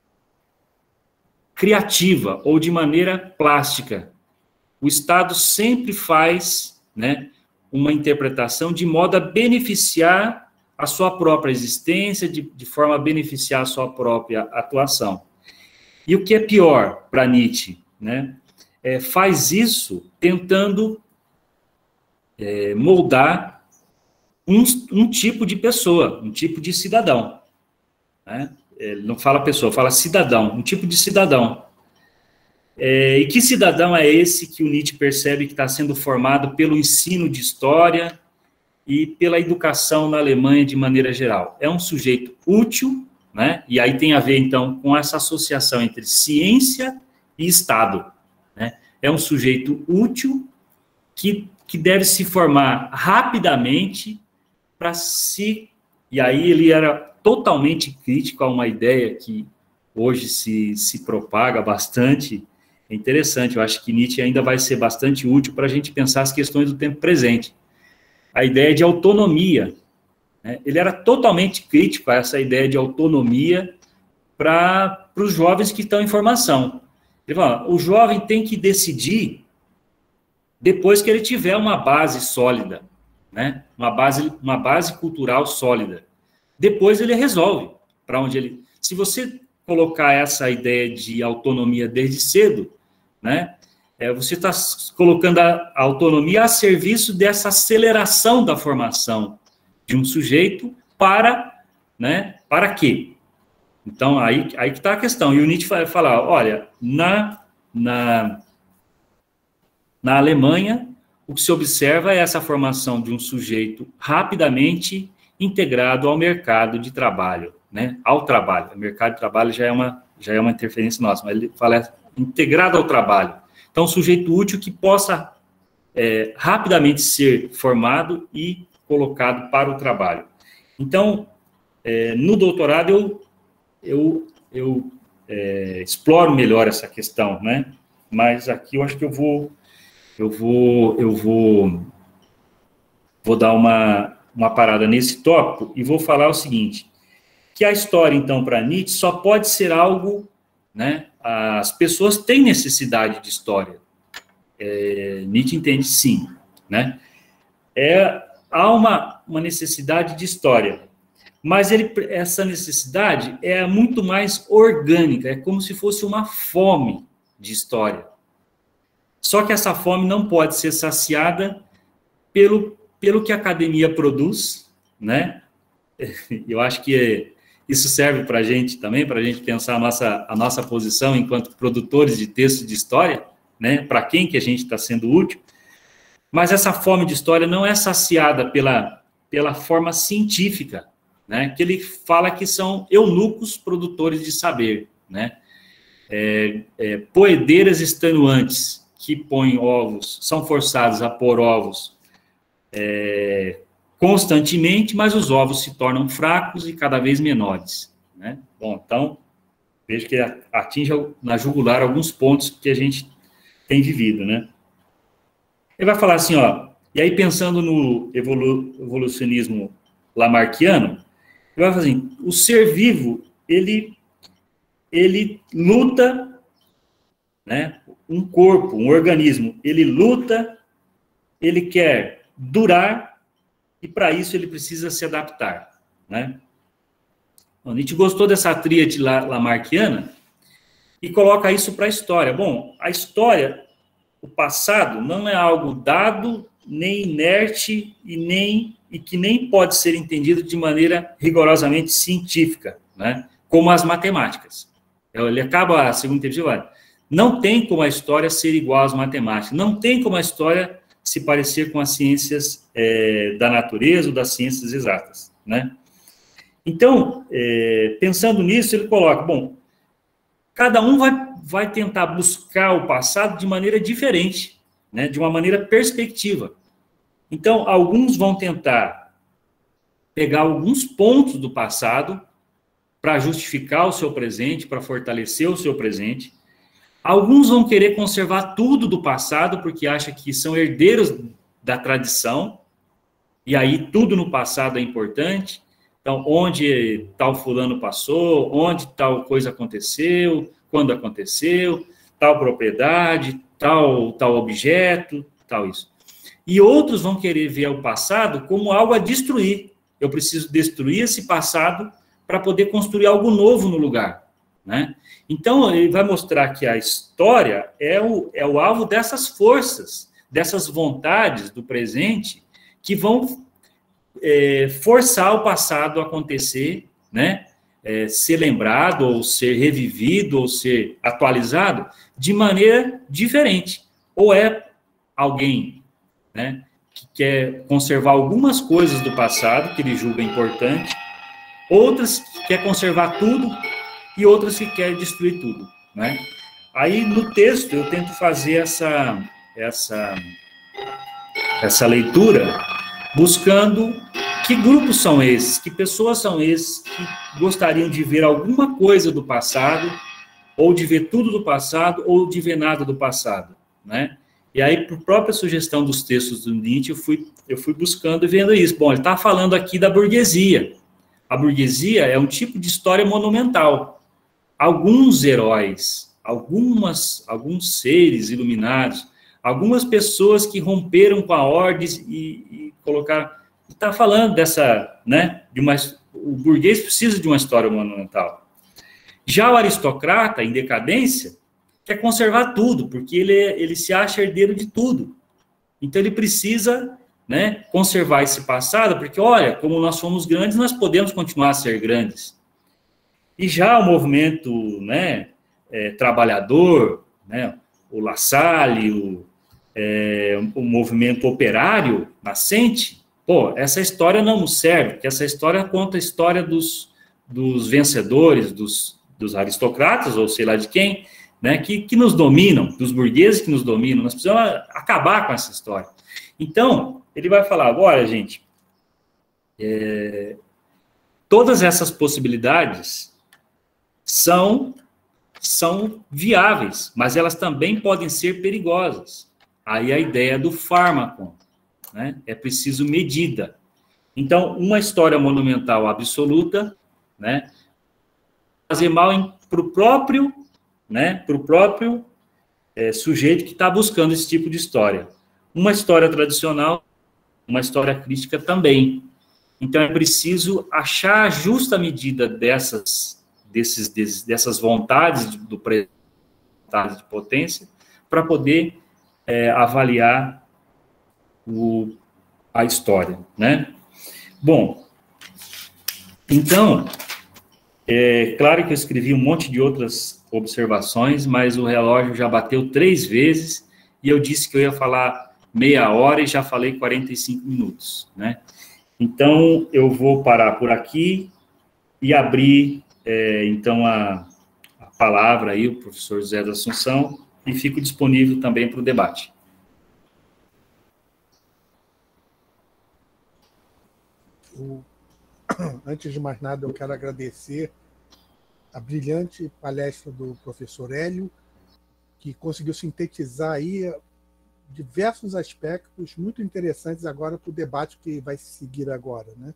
Speaker 2: criativa ou de maneira plástica. O Estado sempre faz, né, uma interpretação de modo a beneficiar a sua própria existência, de, de forma a beneficiar a sua própria atuação. E o que é pior para Nietzsche, né, é, faz isso tentando é, moldar um, um tipo de pessoa, um tipo de cidadão. Né? Ele não fala pessoa, fala cidadão, um tipo de cidadão. É, e que cidadão é esse que o Nietzsche percebe que está sendo formado pelo ensino de história e pela educação na Alemanha de maneira geral? É um sujeito útil, né? E aí tem a ver, então, com essa associação entre ciência e Estado, né? É um sujeito útil que, que deve se formar rapidamente para se... E aí ele era totalmente crítico a uma ideia que hoje se, se propaga bastante. É interessante, eu acho que Nietzsche ainda vai ser bastante útil para a gente pensar as questões do tempo presente. A ideia de autonomia, né? Ele era totalmente crítico a essa ideia de autonomia para os jovens que estão em formação. Ele fala, o jovem tem que decidir depois que ele tiver uma base sólida, né? Uma base, uma base cultural sólida. Depois ele resolve para onde ele... Se você colocar essa ideia de autonomia desde cedo, né? É, você está colocando a autonomia a serviço dessa aceleração da formação de um sujeito para, né? Para quê? Então, aí, aí que está a questão. E o Nietzsche vai falar, olha, na, na, na Alemanha, o que se observa é essa formação de um sujeito rapidamente integrado ao mercado de trabalho, né? Ao trabalho. O mercado de trabalho já é uma, já é uma interferência nossa, mas ele fala integrado ao trabalho. Então, um sujeito útil que possa é, rapidamente ser formado e colocado para o trabalho. Então, é, no doutorado, eu eu, eu é, exploro melhor essa questão, né? Mas aqui eu acho que eu vou, eu vou, eu vou, vou dar uma, uma parada nesse tópico e vou falar o seguinte, que a história, então, para Nietzsche, só pode ser algo, né? As pessoas têm necessidade de história. É, Nietzsche entende sim, né? É, há uma, uma necessidade de história. Mas ele, essa necessidade é muito mais orgânica, é como se fosse uma fome de história. Só que essa fome não pode ser saciada pelo, pelo que a academia produz, né? Eu acho que isso serve para a gente também, para a gente pensar a nossa, a nossa posição enquanto produtores de texto de história, né? Para quem que a gente está sendo útil. Mas essa fome de história não é saciada pela, pela forma científica, né, que ele fala que são eunucos produtores de saber, né, é, é, poedeiras extenuantes que põem ovos, são forçados a pôr ovos é, constantemente, mas os ovos se tornam fracos e cada vez menores, né. Bom, então, vejo que atinge na jugular alguns pontos que a gente tem vivido, né. Ele vai falar assim, ó, e aí pensando no evolu evolucionismo lamarckiano, ele vai fazer assim, o ser vivo, ele, ele luta, né, um corpo, um organismo, ele luta, ele quer durar, e para isso ele precisa se adaptar, né? A gente gostou dessa tríade lamarckiana e coloca isso para a história. Bom, a história, o passado, não é algo dado, nem inerte e nem... e que nem pode ser entendido de maneira rigorosamente científica, né? Como as matemáticas. Ele acaba, segundo interview, não tem como a história ser igual às matemáticas, não tem como a história se parecer com as ciências é, da natureza ou das ciências exatas, né? Então, é, pensando nisso, ele coloca, bom, cada um vai, vai tentar buscar o passado de maneira diferente, né? De uma maneira perspectiva. Então, alguns vão tentar pegar alguns pontos do passado para justificar o seu presente, para fortalecer o seu presente. Alguns vão querer conservar tudo do passado, porque acham que são herdeiros da tradição, e aí tudo no passado é importante. Então, onde tal fulano passou, onde tal coisa aconteceu, quando aconteceu, tal propriedade, tal, tal objeto, tal isso. E outros vão querer ver o passado como algo a destruir. Eu preciso destruir esse passado para poder construir algo novo no lugar, né? Então, ele vai mostrar que a história é o, é o alvo dessas forças, dessas vontades do presente, que vão é, forçar o passado a acontecer, né? É, ser lembrado, ou ser revivido, ou ser atualizado de maneira diferente. Ou é alguém, né, que quer conservar algumas coisas do passado, que ele julga importante, outras que quer conservar tudo, e outras que quer destruir tudo, né? Aí, no texto, eu tento fazer essa, essa, essa leitura buscando que grupos são esses, que pessoas são esses que gostariam de ver alguma coisa do passado, ou de ver tudo do passado, ou de ver nada do passado, né? E aí, por própria sugestão dos textos do Nietzsche, eu fui, eu fui buscando e vendo isso. Bom, ele está falando aqui da burguesia. A burguesia é um tipo de história monumental. Alguns heróis, algumas, alguns seres iluminados, algumas pessoas que romperam com a ordem e, e colocaram... Está falando dessa, né, de uma... O burguês precisa de uma história monumental. Já o aristocrata, em decadência, quer conservar tudo, porque ele, ele se acha herdeiro de tudo. Então, ele precisa, né, conservar esse passado, porque, olha, como nós somos grandes, nós podemos continuar a ser grandes. E já o movimento, né, é, trabalhador, né, o La Salle, o, é, o movimento operário nascente, pô, essa história não nos serve, porque essa história conta a história dos, dos vencedores, dos, dos aristocratas, ou sei lá de quem, né, que, que nos dominam, dos burgueses que nos dominam. Nós precisamos acabar com essa história. Então, ele vai falar, agora, gente, é, todas essas possibilidades são, são viáveis, mas elas também podem ser perigosas. Aí a ideia do fármaco, né, é preciso medida. Então, uma história monumental absoluta, né, fazer mal para o próprio... né, para o próprio é, sujeito que está buscando esse tipo de história. Uma história tradicional, uma história crítica também. Então, é preciso achar a justa medida dessas, desses, desses, dessas vontades de, do vontade de potência para poder é, avaliar o, a história, né? Bom, então, é claro que eu escrevi um monte de outras observações, mas o relógio já bateu três vezes e eu disse que eu ia falar meia hora e já falei quarenta e cinco minutos, né? Então, eu vou parar por aqui e abrir, é, então, a, a palavra aí, o professor José da Assunção, e fico disponível também para o debate.
Speaker 1: Eu, antes de mais nada, eu quero agradecer a brilhante palestra do professor Hélio, que conseguiu sintetizar aí diversos aspectos muito interessantes agora para o debate que vai seguir agora, né?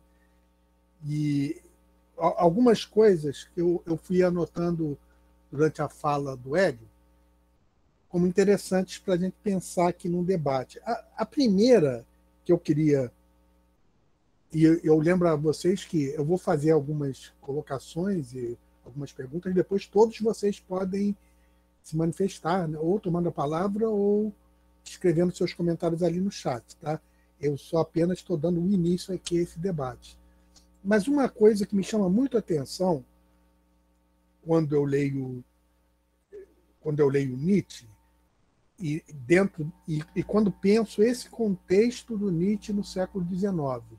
Speaker 1: E algumas coisas que eu, eu fui anotando durante a fala do Hélio como interessantes para a gente pensar aqui num debate. A, a primeira que eu queria... E eu lembro a vocês que eu vou fazer algumas colocações e algumas perguntas, depois todos vocês podem se manifestar, né? Ou tomando a palavra ou escrevendo seus comentários ali no chat, tá? Eu só apenas estou dando um início aqui a esse debate. Mas uma coisa que me chama muito a atenção quando eu leio quando eu leio Nietzsche e dentro e, e quando penso esse contexto do Nietzsche no século dezenove,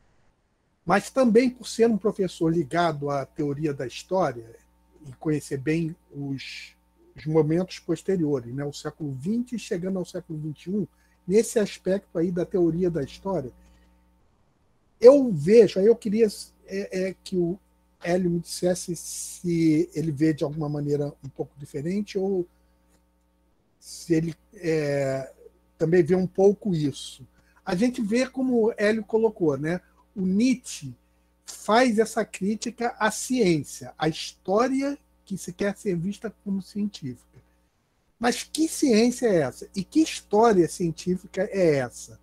Speaker 1: mas também por ser um professor ligado à teoria da história e conhecer bem os, os momentos posteriores, né, o século vinte chegando ao século vinte e um, nesse aspecto aí da teoria da história, eu vejo, aí eu queria é, é, que o Hélio me dissesse se ele vê de alguma maneira um pouco diferente ou se ele é, também vê um pouco isso. A gente vê como o Hélio colocou, né? O Nietzsche faz essa crítica à ciência, à história que se quer ser vista como científica. Mas que ciência é essa? E que história científica é essa?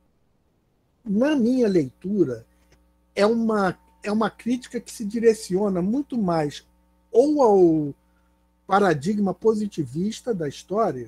Speaker 1: Na minha leitura, é uma, é uma crítica que se direciona muito mais ou ao paradigma positivista da história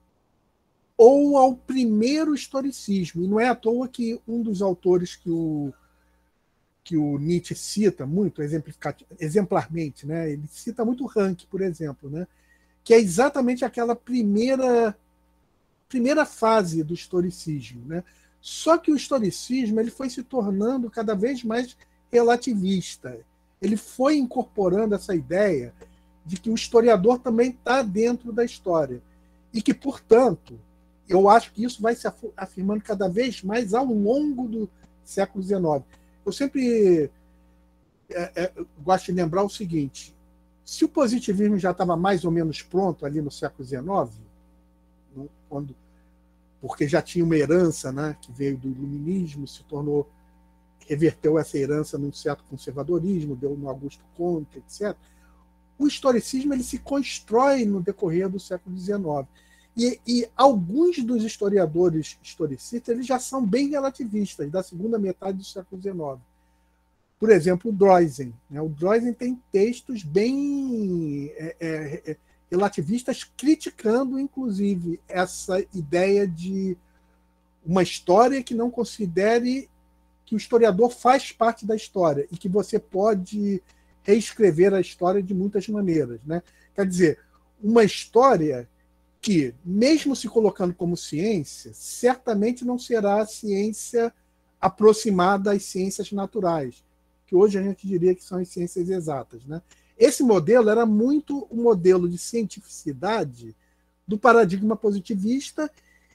Speaker 1: ou ao primeiro historicismo. E não é à toa que um dos autores que o que o Nietzsche cita muito, exemplarmente, né? Ele cita muito Rank, por exemplo, né? Que é exatamente aquela primeira, primeira fase do historicismo, né? Só que o historicismo ele foi se tornando cada vez mais relativista. Ele foi incorporando essa ideia de que o historiador também está dentro da história. E que, portanto, eu acho que isso vai se afirmando cada vez mais ao longo do século dezenove. Eu sempre é, é, gosto de lembrar o seguinte: se o positivismo já estava mais ou menos pronto ali no século dezenove, quando, porque já tinha uma herança, né, que veio do iluminismo, se tornou, reverteu essa herança num certo conservadorismo, deu no Augusto Comte, etcétera. O historicismo ele se constrói no decorrer do século dezenove. E, e alguns dos historiadores historicistas eles já são bem relativistas, da segunda metade do século dezenove. Por exemplo, o Droysen. Né? O Droysen tem textos bem é, é, relativistas, criticando, inclusive, essa ideia de uma história que não considere que o historiador faz parte da história e que você pode reescrever a história de muitas maneiras. Né? Quer dizer, uma história que, mesmo se colocando como ciência, certamente não será a ciência aproximada às ciências naturais, que hoje a gente diria que são as ciências exatas. Né? Esse modelo era muito o modelo de cientificidade do paradigma positivista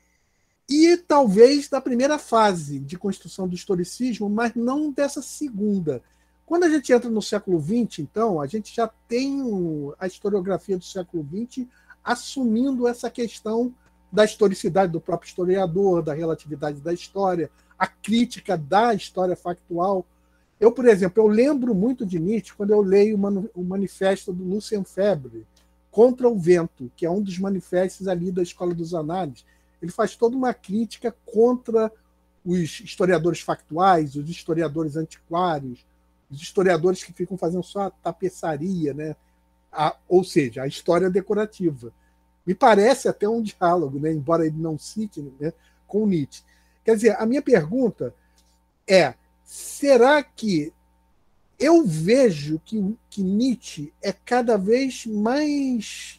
Speaker 1: e talvez da primeira fase de construção do historicismo, mas não dessa segunda. Quando a gente entra no século vinte, então, a gente já tem a historiografia do século vinte assumindo essa questão da historicidade do próprio historiador, da relatividade da história, a crítica da história factual. Eu, por exemplo, eu lembro muito de Nietzsche quando eu leio o manifesto do Lucien Febvre, Contra o Vento, que é um dos manifestos ali da Escola dos Análises. Ele faz toda uma crítica contra os historiadores factuais, os historiadores antiquários, os historiadores que ficam fazendo só a tapeçaria, né? A, ou seja, a história decorativa. Me parece até um diálogo, né? Embora ele não cite, né? Com Nietzsche. Quer dizer, a minha pergunta é, será que eu vejo que, que Nietzsche é cada vez mais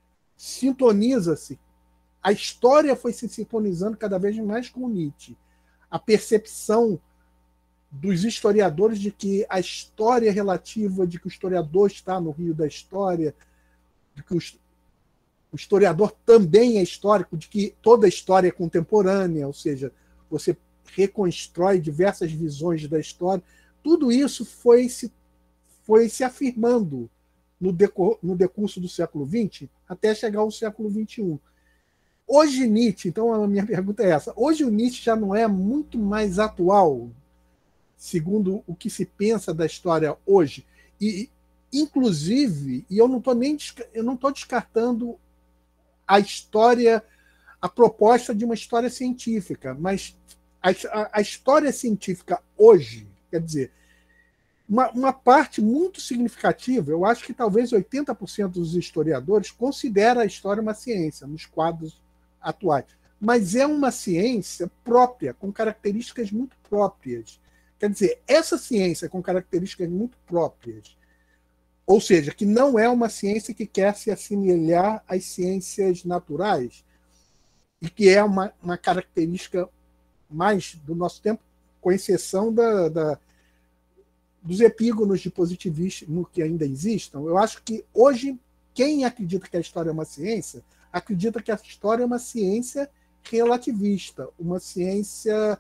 Speaker 1: sintoniza-se, a história foi se sintonizando cada vez mais com Nietzsche. A percepção dos historiadores de que a história é relativa, de que o historiador está no rio da história, de que o historiador também é histórico, de que toda a história é contemporânea, ou seja, você reconstrói diversas visões da história. Tudo isso foi se, foi se afirmando no, decor, no decurso do século vinte até chegar ao século vinte e um. Hoje Nietzsche, então a minha pergunta é essa, hoje o Nietzsche já não é muito mais atual, segundo o que se pensa da história hoje, e inclusive, e eu não estou nem eu não estou descartando a história, a proposta de uma história científica, mas a, a, a história científica hoje, quer dizer, uma, uma parte muito significativa, eu acho que talvez oitenta por cento dos historiadores considera a história uma ciência, nos quadros atuais, mas é uma ciência própria, com características muito próprias. Quer dizer, essa ciência com características muito próprias, ou seja, que não é uma ciência que quer se assemelhar às ciências naturais, e que é uma, uma característica mais do nosso tempo, com exceção da, da, dos epígonos de positivismo que ainda existam. Eu acho que hoje, quem acredita que a história é uma ciência, acredita que a história é uma ciência relativista, uma ciência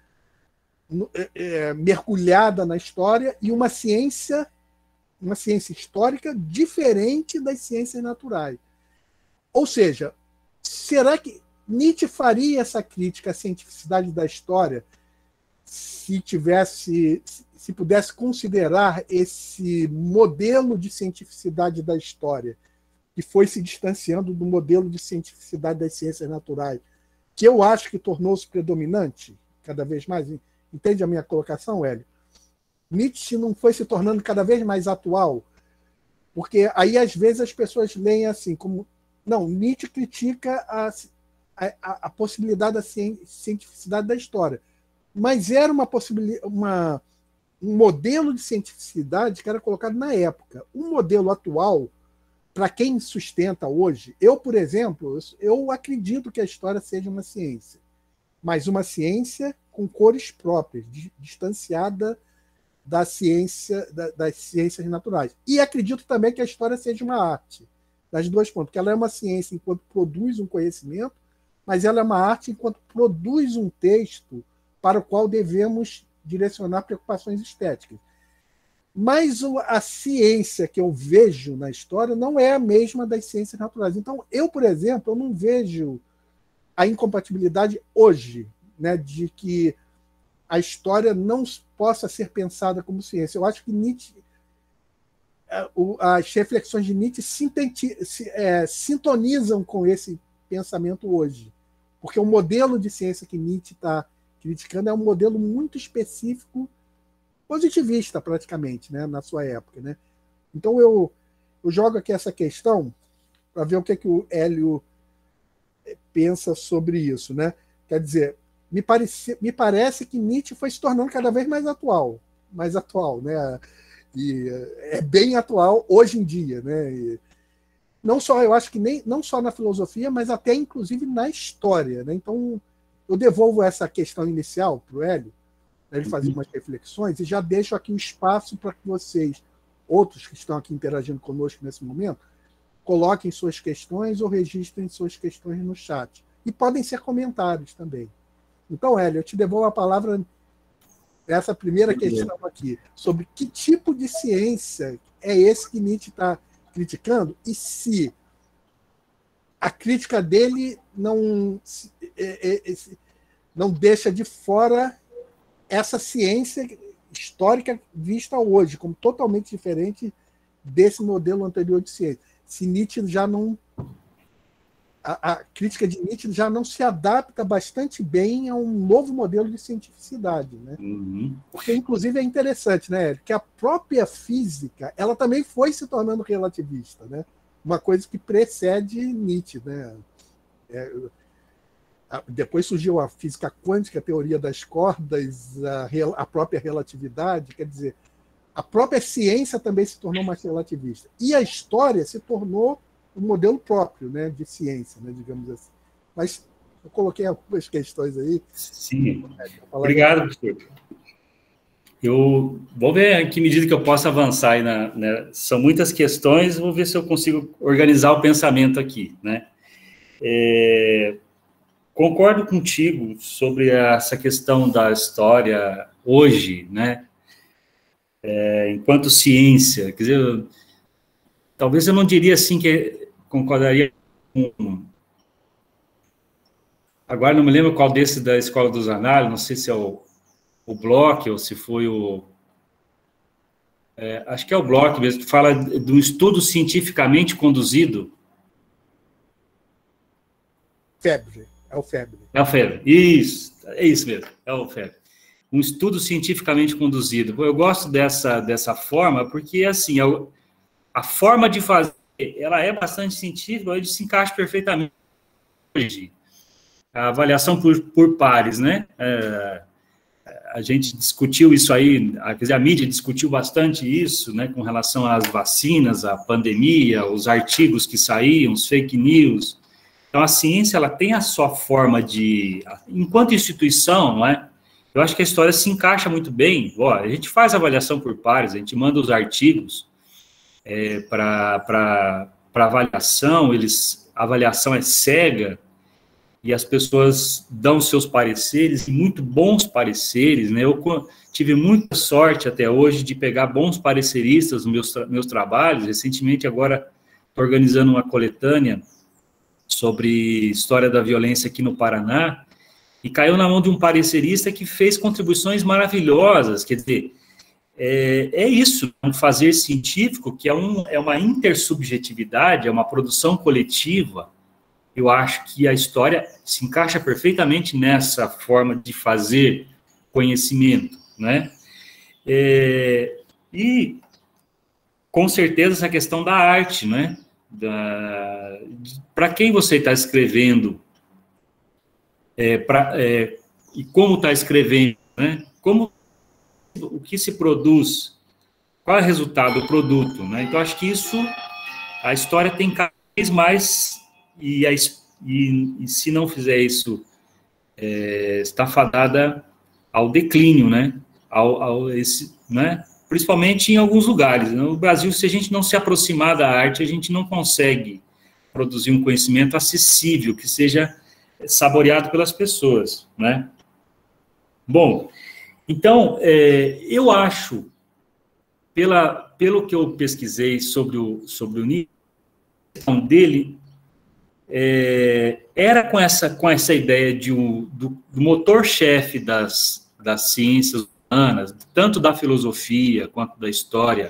Speaker 1: é, é, mergulhada na história e uma ciência, uma ciência histórica diferente das ciências naturais. Ou seja, será que Nietzsche faria essa crítica à cientificidade da história se tivesse, se pudesse considerar esse modelo de cientificidade da história que foi se distanciando do modelo de cientificidade das ciências naturais, que eu acho que tornou-se predominante cada vez mais? Entende a minha colocação, Hélio? Nietzsche não foi se tornando cada vez mais atual, porque aí às vezes as pessoas leem assim, como não, Nietzsche critica a, a, a possibilidade da cientificidade da história, mas era uma possibilidade, uma, um modelo de cientificidade que era colocado na época. Um modelo atual, para quem sustenta hoje, eu, por exemplo, eu acredito que a história seja uma ciência, mas uma ciência com cores próprias, distanciada da ciência, da, das ciências naturais. E acredito também que a história seja uma arte, das duas pontas, porque ela é uma ciência enquanto produz um conhecimento, mas ela é uma arte enquanto produz um texto para o qual devemos direcionar preocupações estéticas. Mas a ciência que eu vejo na história não é a mesma das ciências naturais. Então, eu, por exemplo, eu não vejo a incompatibilidade hoje, né, de que a história não possa ser pensada como ciência. Eu acho que Nietzsche, as reflexões de Nietzsche sintonizam com esse pensamento hoje, porque o modelo de ciência que Nietzsche está criticando é um modelo muito específico, positivista praticamente, né, na sua época, né? Então eu, eu jogo aqui essa questão para ver o que, é que o Hélio pensa sobre isso, né? Quer dizer, me, parece, me parece que Nietzsche foi se tornando cada vez mais atual, mais atual, né? E é bem atual hoje em dia, né? E não só, eu acho que nem não só na filosofia, mas até inclusive na história, né? Então eu devolvo essa questão inicial para o Hélio, para ele fazer umas reflexões, e já deixo aqui o espaço para que vocês, outros que estão aqui interagindo conosco nesse momento, coloquem suas questões ou registrem suas questões no chat. E podem ser comentários também. Então, Hélio, eu te devolvo a palavra essa primeira questão aqui, sobre que tipo de ciência é esse que Nietzsche está criticando, e se a crítica dele não, não deixa de fora essa ciência histórica vista hoje, como totalmente diferente desse modelo anterior de ciência. Se Nietzsche já não... A, a crítica de Nietzsche já não se adapta bastante bem a um novo modelo de cientificidade, né?
Speaker 2: Uhum.
Speaker 1: Porque, inclusive, é interessante, né, que a própria física ela também foi se tornando relativista, né? Uma coisa que precede Nietzsche, né? É, depois surgiu a física quântica, a teoria das cordas, a, a própria relatividade, quer dizer, a própria ciência também se tornou mais relativista. E a história se tornou um modelo próprio, né, de ciência, né, digamos assim. Mas eu coloquei algumas questões aí.
Speaker 2: Sim. Obrigado, professor. Eu vou ver em que medida que eu posso avançar aí na, né? São muitas questões, vou ver se eu consigo organizar o pensamento aqui, né? É, concordo contigo sobre essa questão da história hoje, né? É, enquanto ciência, quer dizer, talvez eu não diria assim que concordaria com... Agora não me lembro qual desse da Escola dos Análises, não sei se é o, o Bloch ou se foi o... É, acho que é o Bloch mesmo, que fala do estudo cientificamente conduzido.
Speaker 1: Febre, é o Febre.
Speaker 2: É o Febre, isso, é isso mesmo, é o Febre. Um estudo cientificamente conduzido. Eu gosto dessa, dessa forma, porque, assim, a, a forma de fazer, ela é bastante científica, ele se encaixa perfeitamente hoje. A avaliação por, por pares, né? É, a gente discutiu isso aí, a, quer dizer, a mídia discutiu bastante isso, né, com relação às vacinas, à pandemia, os artigos que saíam, os fake news. Então, a ciência, ela tem a sua forma de... Enquanto instituição, não é? Eu acho que a história se encaixa muito bem. Ó, a gente faz avaliação por pares, a gente manda os artigos é, para avaliação, eles, a avaliação é cega, e as pessoas dão seus pareceres, e muito bons pareceres, né? Eu tive muita sorte até hoje de pegar bons pareceristas nos meus, tra meus trabalhos. Recentemente, agora, estou organizando uma coletânea sobre história da violência aqui no Paraná, e caiu na mão de um parecerista que fez contribuições maravilhosas. Quer dizer, é, é isso, um fazer científico, que é, um, é uma intersubjetividade, é uma produção coletiva. Eu acho que a história se encaixa perfeitamente nessa forma de fazer conhecimento, né? É, e, com certeza, essa questão da arte, né? Para quem você está escrevendo, é, pra, é, e como está escrevendo, né? Como, o que se produz, qual é o resultado do produto, né? Então, acho que isso, a história tem cada vez mais... E, a, e, e se não fizer isso, é, está fadada ao declínio, né? Ao, ao esse, né? Principalmente em alguns lugares. No Brasil, se a gente não se aproximar da arte, a gente não consegue produzir um conhecimento acessível, que seja saboreado pelas pessoas, né? Bom, então, é, eu acho, pela, pelo que eu pesquisei sobre o, sobre o Nietzsche, dele, é, era com essa, com essa ideia de um, do, do motor-chefe das, das ciências humanas, tanto da filosofia quanto da história,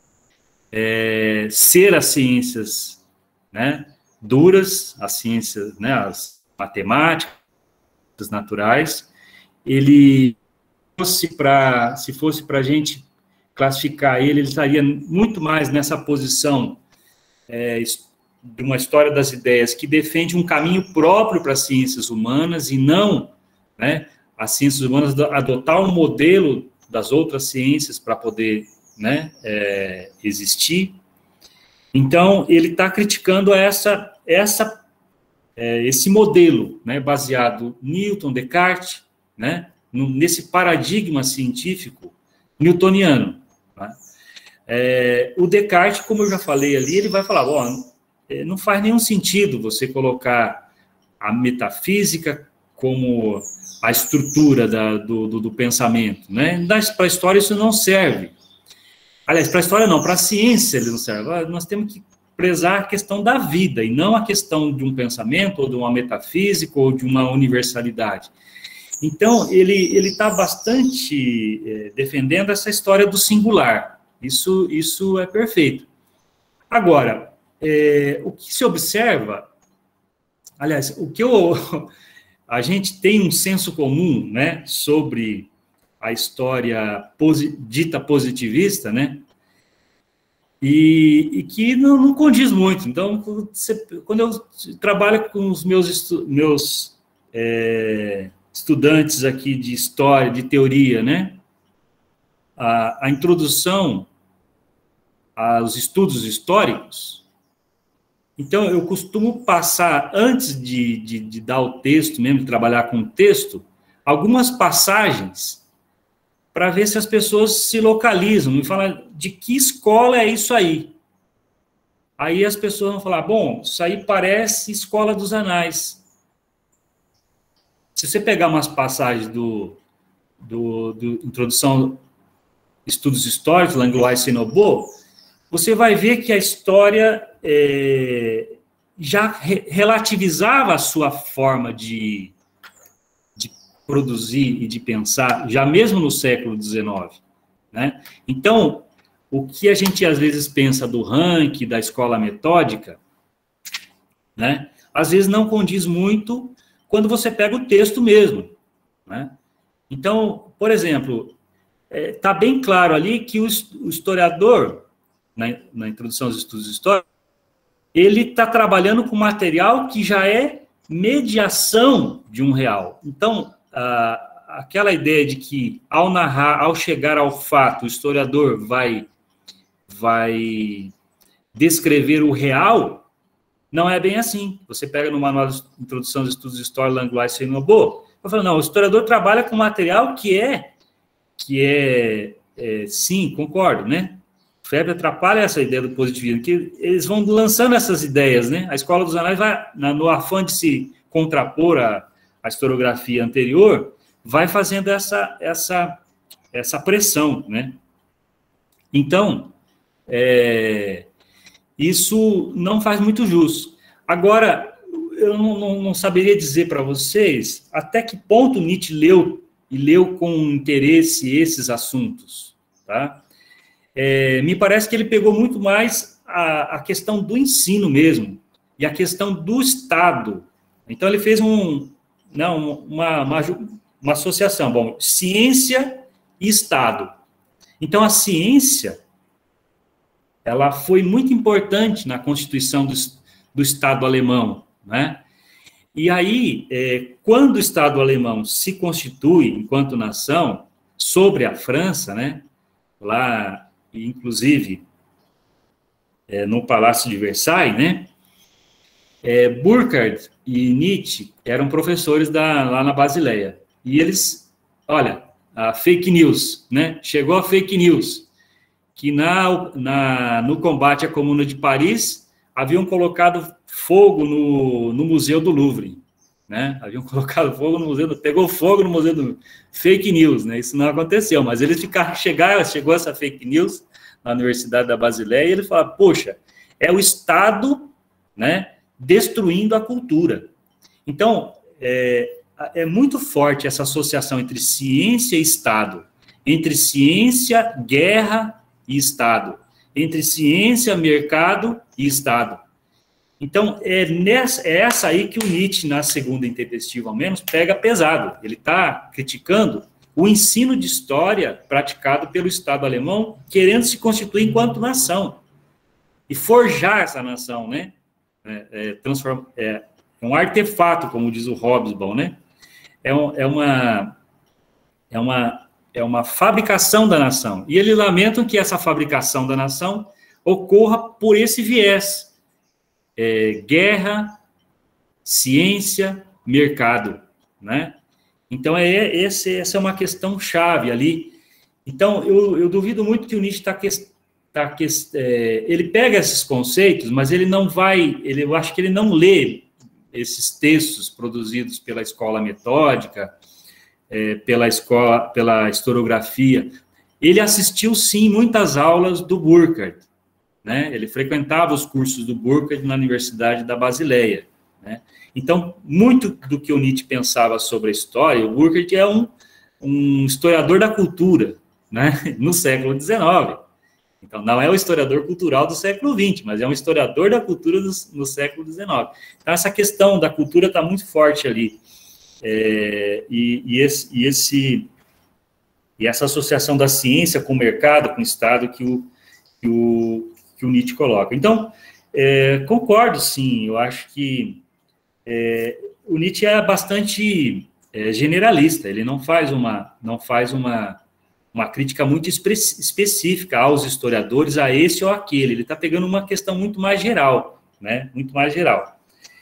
Speaker 2: é, ser as ciências, né, duras, as ciências, né, as matemáticas, as naturais. Ele fosse para, se fosse para a gente classificar ele, ele estaria muito mais nessa posição é, de uma história das ideias que defende um caminho próprio para as ciências humanas e não, né, as ciências humanas adotar um modelo das outras ciências para poder, né, é, existir. Então, ele está criticando essa, essa, é, esse modelo, né, baseado em Newton, Descartes, né, nesse paradigma científico newtoniano. Né? É, o Descartes, como eu já falei ali, ele vai falar, ó, não faz nenhum sentido você colocar a metafísica como a estrutura da, do, do, do pensamento, né? Para a história isso não serve. Aliás, para a história não, para a ciência ele não serve. Nós temos que prezar a questão da vida, e não a questão de um pensamento, ou de uma metafísica, ou de uma universalidade. Então, ele ele está bastante é, defendendo essa história do singular. Isso, isso é perfeito. Agora, é, o que se observa, aliás, o que eu, a gente tem um senso comum, né, sobre a história posi, dita positivista, né, e, e que não, não condiz muito. Então, você, quando eu trabalho com os meus, estu, meus é, estudantes aqui de história, de teoria, né, a, a introdução aos estudos históricos, então, eu costumo passar, antes de, de, de dar o texto mesmo, de trabalhar com o texto, algumas passagens para ver se as pessoas se localizam e falam de que escola é isso aí. Aí as pessoas vão falar, bom, isso aí parece Escola dos Anais. Se você pegar umas passagens do, do, do Introdução Estudos Históricos, Langlois e Nobot, você vai ver que a história é, já re relativizava a sua forma de, de produzir e de pensar, já mesmo no século dezenove. Né? Então, o que a gente às vezes pensa do ranking, da escola metódica, né, às vezes não condiz muito quando você pega o texto mesmo. Né? Então, por exemplo, está é, bem claro ali que o, o historiador, Na, na introdução aos estudos históricos, ele está trabalhando com material que já é mediação de um real. Então, a, aquela ideia de que, ao narrar, ao chegar ao fato, o historiador vai, vai descrever o real, não é bem assim. Você pega no manual de introdução aos estudos históricos, Langlois e Nobot, eu falo, não, o historiador trabalha com material que é, que é, é sim, concordo, né? Febre atrapalha essa ideia do positivismo, que eles vão lançando essas ideias, né? A Escola dos Anais vai, no afã de se contrapor à, à historiografia anterior, vai fazendo essa, essa, essa pressão, né? Então, é, isso não faz muito jus. Agora, eu não, não, não saberia dizer para vocês até que ponto Nietzsche leu, e leu com interesse esses assuntos, tá? É, me parece que ele pegou muito mais a, a questão do ensino mesmo, e a questão do Estado. Então, ele fez um, não, uma, uma, uma associação, bom, ciência e Estado. Então, a ciência, ela foi muito importante na constituição do, do Estado alemão, né? E aí, é, quando o Estado alemão se constitui enquanto nação sobre a França, né, lá, inclusive, é, no Palácio de Versailles, né, é, Burckhardt e Nietzsche eram professores da, lá na Basileia. E eles, olha, a fake news, né? Chegou a fake news, que na, na, no combate à Comuna de Paris, haviam colocado fogo no, no Museu do Louvre, né? Haviam colocado fogo no Museu do... Pegou fogo no Museu do Louvre. Fake news, né? Isso não aconteceu, mas eles ficaram... Chegaram, chegou essa fake news na Universidade da Basileia e eles falaram, poxa, é o Estado, né, destruindo a cultura. Então, é, é muito forte essa associação entre ciência e Estado, entre ciência, guerra e Estado, entre ciência, mercado e Estado. Então, é, nessa, é essa aí que o Nietzsche, na segunda intempestiva, ao menos, pega pesado. Ele está criticando o ensino de história praticado pelo Estado alemão, querendo se constituir enquanto nação, e forjar essa nação, né? É, é, transforma, é, é um artefato, como diz o Hobsbawm, né? É, um, é, uma, é, uma, é uma fabricação da nação. E eles lamentam que essa fabricação da nação ocorra por esse viés. É, guerra, ciência, mercado, né? Então, é, esse, essa é uma questão chave ali. Então, eu, eu duvido muito que o Nietzsche está... Tá, é, ele pega esses conceitos, mas ele não vai... Ele, eu acho que ele não lê esses textos produzidos pela escola metódica, é, pela, escola, pela historiografia. Ele assistiu, sim, muitas aulas do Burckhardt, né? Ele frequentava os cursos do Burckhardt na Universidade da Basileia, né? Então, muito do que o Nietzsche pensava sobre a história, o Burckhardt é um, um historiador da cultura, né? No século dezenove. Então, não é o historiador cultural do século vinte, mas é um historiador da cultura do, no século dezenove. Então, essa questão da cultura está muito forte ali. É, e, e, esse, e, esse, e essa associação da ciência com o mercado, com o Estado, que o, que o que o Nietzsche coloca. Então, é, concordo, sim, eu acho que é, o Nietzsche é bastante é, generalista, ele não faz uma, não faz uma, uma crítica muito espe específica aos historiadores, a esse ou aquele, ele está pegando uma questão muito mais geral, né, muito mais geral.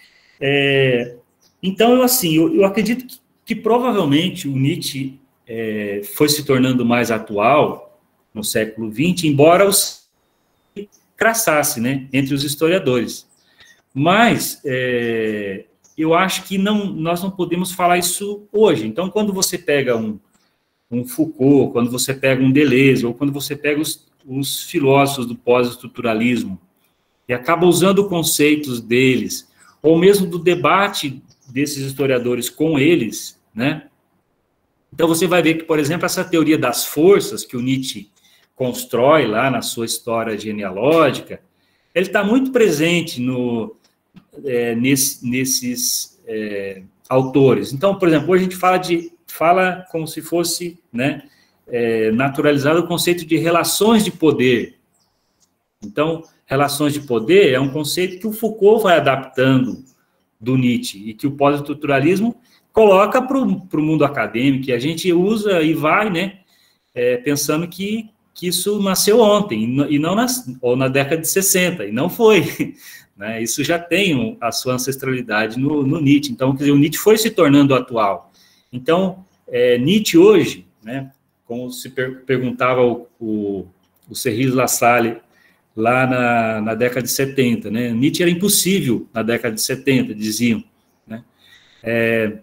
Speaker 2: É, então, eu, assim, eu, eu acredito que, que provavelmente o Nietzsche é, foi se tornando mais atual no século vinte, embora os crassasse, né, entre os historiadores. Mas é, eu acho que não, nós não podemos falar isso hoje. Então, quando você pega um, um Foucault, quando você pega um Deleuze, ou quando você pega os, os filósofos do pós-estruturalismo, e acaba usando conceitos deles, ou mesmo do debate desses historiadores com eles, né? Então, você vai ver que, por exemplo, essa teoria das forças que o Nietzsche constrói lá na sua história genealógica, ele está muito presente no, é, nesse, nesses é, autores. Então, por exemplo, hoje a gente fala, de, fala como se fosse, né, é, naturalizado o conceito de relações de poder. Então, relações de poder é um conceito que o Foucault vai adaptando do Nietzsche e que o pós-estruturalismo coloca para o mundo acadêmico, e a gente usa e vai, né, é, pensando que que isso nasceu ontem, e não na, ou na década de sessenta, e não foi, né? Isso já tem a sua ancestralidade no, no Nietzsche. Então, quer dizer, o Nietzsche foi se tornando atual. Então, é, Nietzsche hoje, né, como se per perguntava o, o, o Cyril Lassalle lá na, na década de setenta, né? Nietzsche era impossível na década de setenta, diziam, né? É,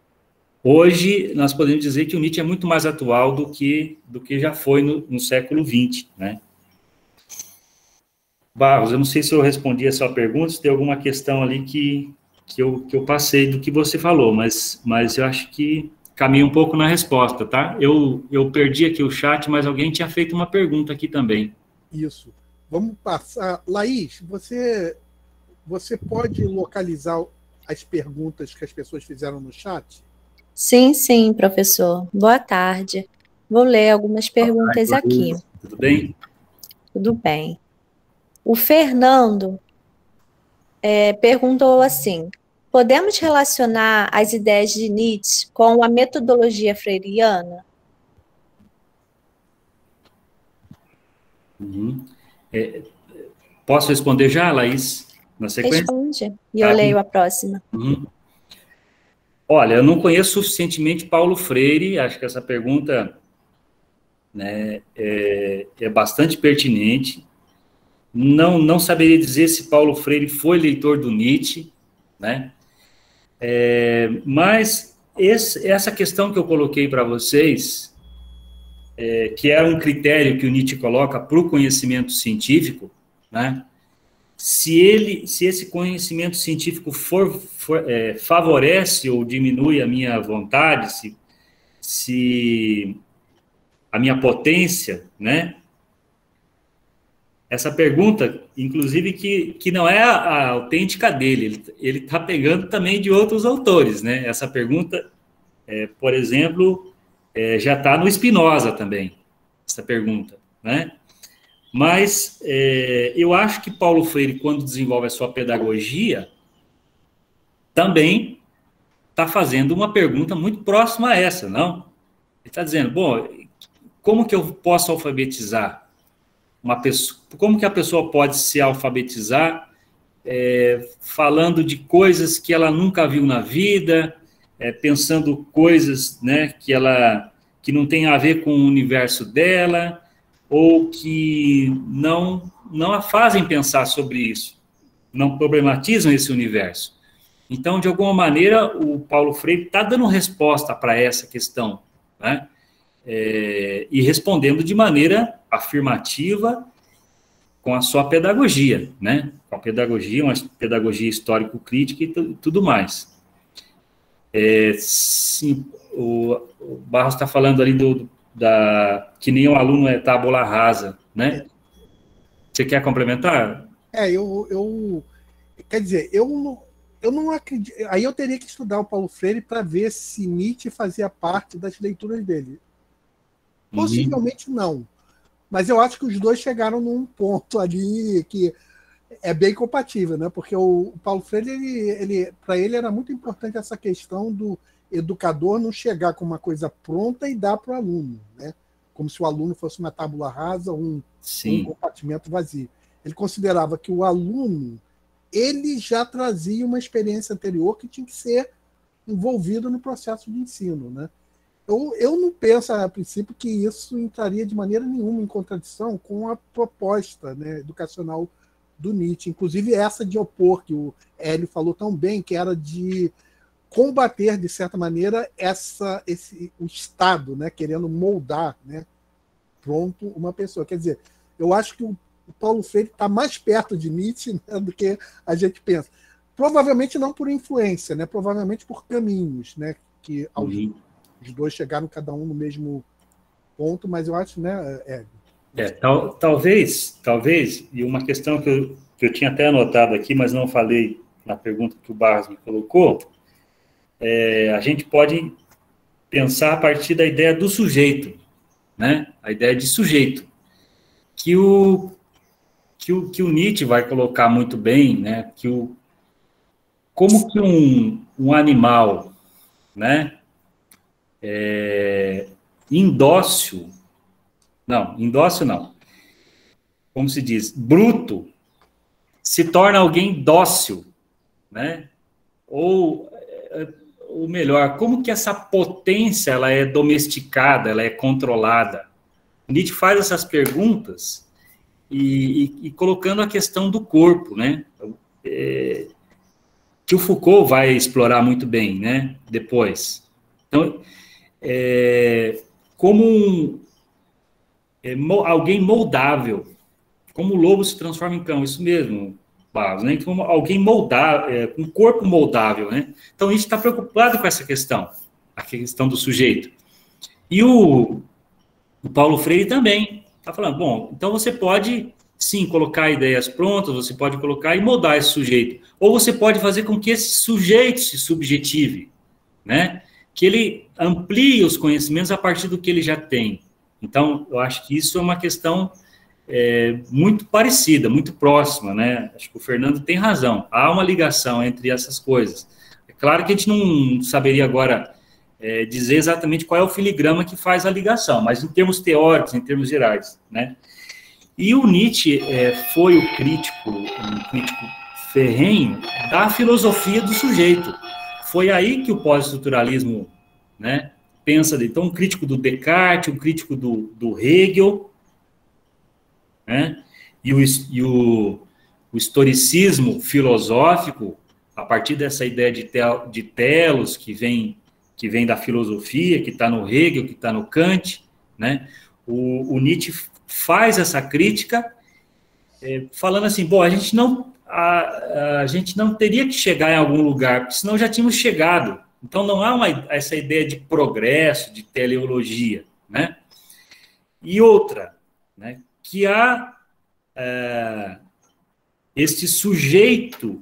Speaker 2: hoje, nós podemos dizer que o Nietzsche é muito mais atual do que, do que já foi no, no século vinte, né? Barros, eu não sei se eu respondi a sua pergunta, se tem alguma questão ali que, que, eu, que eu passei do que você falou, mas, mas eu acho que caminha um pouco na resposta, tá? Eu, eu perdi aqui o chat, mas alguém tinha feito uma pergunta aqui também.
Speaker 1: Isso. Vamos passar. Laís, você, você pode localizar as perguntas que as pessoas fizeram no chat?
Speaker 3: Sim, sim, professor. Boa tarde. Vou ler algumas perguntas aqui.
Speaker 2: Tudo bem?
Speaker 3: Tudo bem. O Fernando é, perguntou assim: podemos relacionar as ideias de Nietzsche com a metodologia freiriana?
Speaker 2: Uhum. É, posso responder já, Laís, na sequência?
Speaker 3: Responde, e eu
Speaker 2: Tá.
Speaker 3: leio a próxima.
Speaker 2: Uhum. Olha, eu não conheço suficientemente Paulo Freire, acho que essa pergunta né, é, é bastante pertinente. Não, não saberia dizer se Paulo Freire foi leitor do Nietzsche, né? É, mas esse, essa questão que eu coloquei para vocês, é, que é um critério que o Nietzsche coloca para o conhecimento científico, né? Se ele, se esse conhecimento científico for, for é, favorece ou diminui a minha vontade, se, se a minha potência, né? Essa pergunta, inclusive, que, que não é a, a autêntica dele, ele está pegando também de outros autores, né? Essa pergunta, é, por exemplo, é, já está no Spinoza também, essa pergunta, né? Mas é, eu acho que Paulo Freire, quando desenvolve a sua pedagogia, também está fazendo uma pergunta muito próxima a essa, não? Ele está dizendo, bom, como que eu posso alfabetizar uma pessoa? Como que a pessoa pode se alfabetizar é, falando de coisas que ela nunca viu na vida, é, pensando coisas, né, que ela que não tem a ver com o universo dela, ou que não, não a fazem pensar sobre isso, não problematizam esse universo. Então, de alguma maneira, o Paulo Freire está dando resposta para essa questão, né? É, e respondendo de maneira afirmativa com a sua pedagogia, né? Com a pedagogia, uma pedagogia histórico-crítica e tudo mais. É, sim, o, o Barros está falando ali do, da, que nem o aluno é tábula rasa, né? Você quer complementar?
Speaker 1: É, eu, eu quer dizer, eu não, eu não acredito. Aí eu teria que estudar o Paulo Freire para ver se Nietzsche fazia parte das leituras dele. Possivelmente uhum. não. Mas eu acho que os dois chegaram num ponto ali que é bem compatível, né? Porque o, o Paulo Freire, ele, ele, para ele era muito importante essa questão do educador não chegar com uma coisa pronta e dar para o aluno, né? Como se o aluno fosse uma tábula rasa, um, um compartimento vazio. Ele considerava que o aluno ele já trazia uma experiência anterior que tinha que ser envolvido no processo de ensino, né? Eu, eu não penso, a princípio, que isso entraria de maneira nenhuma em contradição com a proposta, né, educacional do Nietzsche. Inclusive essa de opor, que o Hélio falou tão bem, que era de combater, de certa maneira, essa, esse, o Estado, né, querendo moldar, né, pronto, uma pessoa. Quer dizer, eu acho que o, o Paulo Freire está mais perto de Nietzsche, né, do que a gente pensa. Provavelmente não por influência, né, provavelmente por caminhos, né, que aos, uhum. os dois chegaram cada um no mesmo ponto, mas eu acho, né, é,
Speaker 2: é tal, talvez, talvez, e uma questão que eu, que eu tinha até anotado aqui, mas não falei na pergunta que o Barros me colocou, é, a gente pode pensar a partir da ideia do sujeito, né? A ideia de sujeito, que o, que o, que o Nietzsche vai colocar muito bem, né? Que o, como que um, um animal, né? É, indócil, não, indócil não, como se diz, bruto, se torna alguém dócil, né? Ou, ou melhor, como que essa potência ela é domesticada, ela é controlada? Nietzsche faz essas perguntas e, e, e colocando a questão do corpo, né? É, que o Foucault vai explorar muito bem, né? Depois. Então, é, como um, é, alguém moldável, como o lobo se transforma em cão, isso mesmo, Barros, né? Como alguém moldável, é, um corpo moldável, né? Então, a gente está preocupado com essa questão, a questão do sujeito. E o, o Paulo Freire também está falando, bom, então você pode, sim, colocar ideias prontas, você pode colocar e moldar esse sujeito, ou você pode fazer com que esse sujeito se subjetive, né? Que ele amplie os conhecimentos a partir do que ele já tem. Então, eu acho que isso é uma questão é, muito parecida, muito próxima, né? Acho que o Fernando tem razão. Há uma ligação entre essas coisas. É claro que a gente não saberia agora é, dizer exatamente qual é o filigrama que faz a ligação, mas em termos teóricos, em termos gerais, né? E o Nietzsche é, foi o crítico, um crítico ferrenho da filosofia do sujeito. Foi aí que o pós-estruturalismo, né, pensa, então, um crítico do Descartes, um crítico do, do Hegel, né? E, o, e o, o historicismo filosófico, a partir dessa ideia de, tel, de telos, que vem, que vem da filosofia, que está no Hegel, que está no Kant, né? O, o Nietzsche faz essa crítica, é, falando assim, bom, a gente, não, a, a gente não teria que chegar em algum lugar, porque senão já tínhamos chegado. Então, não há uma, essa ideia de progresso, de teleologia, né? E outra, né, que há é, este sujeito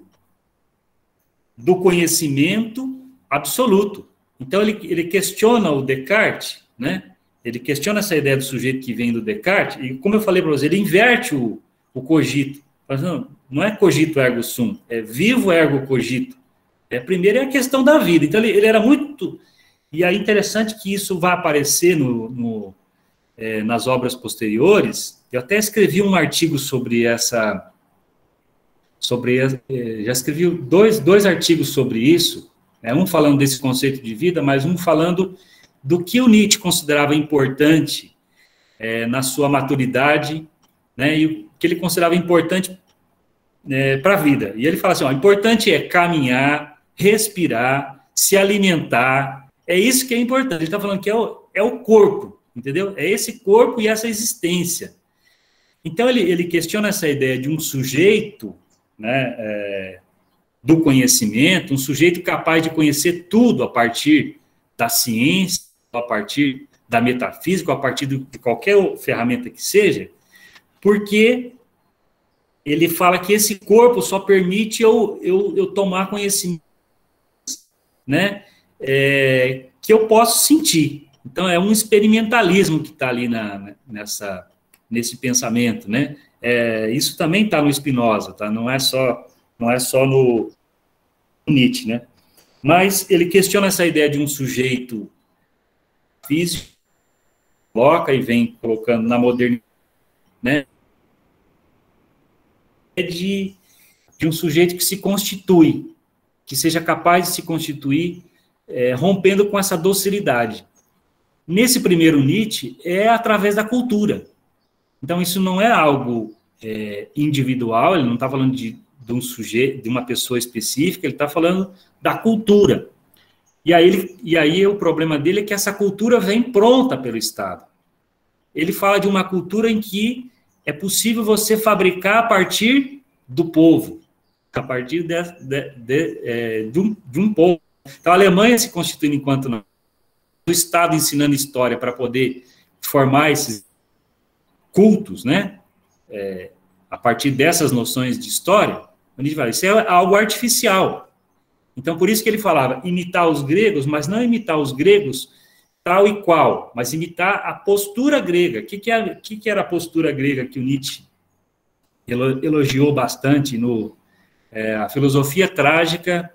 Speaker 2: do conhecimento absoluto. Então, ele, ele questiona o Descartes, né? Ele questiona essa ideia do sujeito que vem do Descartes, e, como eu falei para você, ele inverte o, o cogito. Não, não é cogito ergo sum, é vivo ergo cogito. É, primeiro é a questão da vida. Então, ele, ele era muito... E é interessante que isso vai aparecer no, no, é, nas obras posteriores. Eu até escrevi um artigo sobre essa... sobre é, já escrevi dois, dois artigos sobre isso, né, um falando desse conceito de vida, mas um falando do que o Nietzsche considerava importante é, na sua maturidade, né, e o que ele considerava importante é, para a vida. E ele fala assim, ó, o importante é caminhar, respirar, se alimentar, é isso que é importante. Ele está falando que é o, é o corpo, entendeu? É esse corpo e essa existência. Então, ele, ele questiona essa ideia de um sujeito, né, é, do conhecimento, um sujeito capaz de conhecer tudo a partir da ciência, a partir da metafísica, a partir de qualquer ferramenta que seja, porque ele fala que esse corpo só permite eu, eu, eu tomar conhecimento, né, é, que eu posso sentir. Então, é um experimentalismo que está ali na, nessa, nesse pensamento, né? É, isso também está no Spinoza, tá? Não é só, não é só no, no Nietzsche, né? Mas ele questiona essa ideia de um sujeito físico, coloca e vem colocando na modernidade, né? De, de um sujeito que se constitui, que seja capaz de se constituir, é, rompendo com essa docilidade. Nesse primeiro Nietzsche, é através da cultura. Então, isso não é algo é, individual, ele não está falando de, de um sujeito, de uma pessoa específica, ele está falando da cultura. E aí, ele, e aí o problema dele é que essa cultura vem pronta pelo Estado. Ele fala de uma cultura em que é possível você fabricar a partir do povo, a partir de, de, de, é, de, um, de um povo. Então, a Alemanha se constituindo enquanto não, o Estado ensinando história para poder formar esses cultos, né? É, a partir dessas noções de história, a gente fala, isso é algo artificial. Então, por isso que ele falava, imitar os gregos, mas não imitar os gregos tal e qual, mas imitar a postura grega. O que, que, é, que, que era a postura grega que o Nietzsche elogiou bastante no é, a filosofia trágica.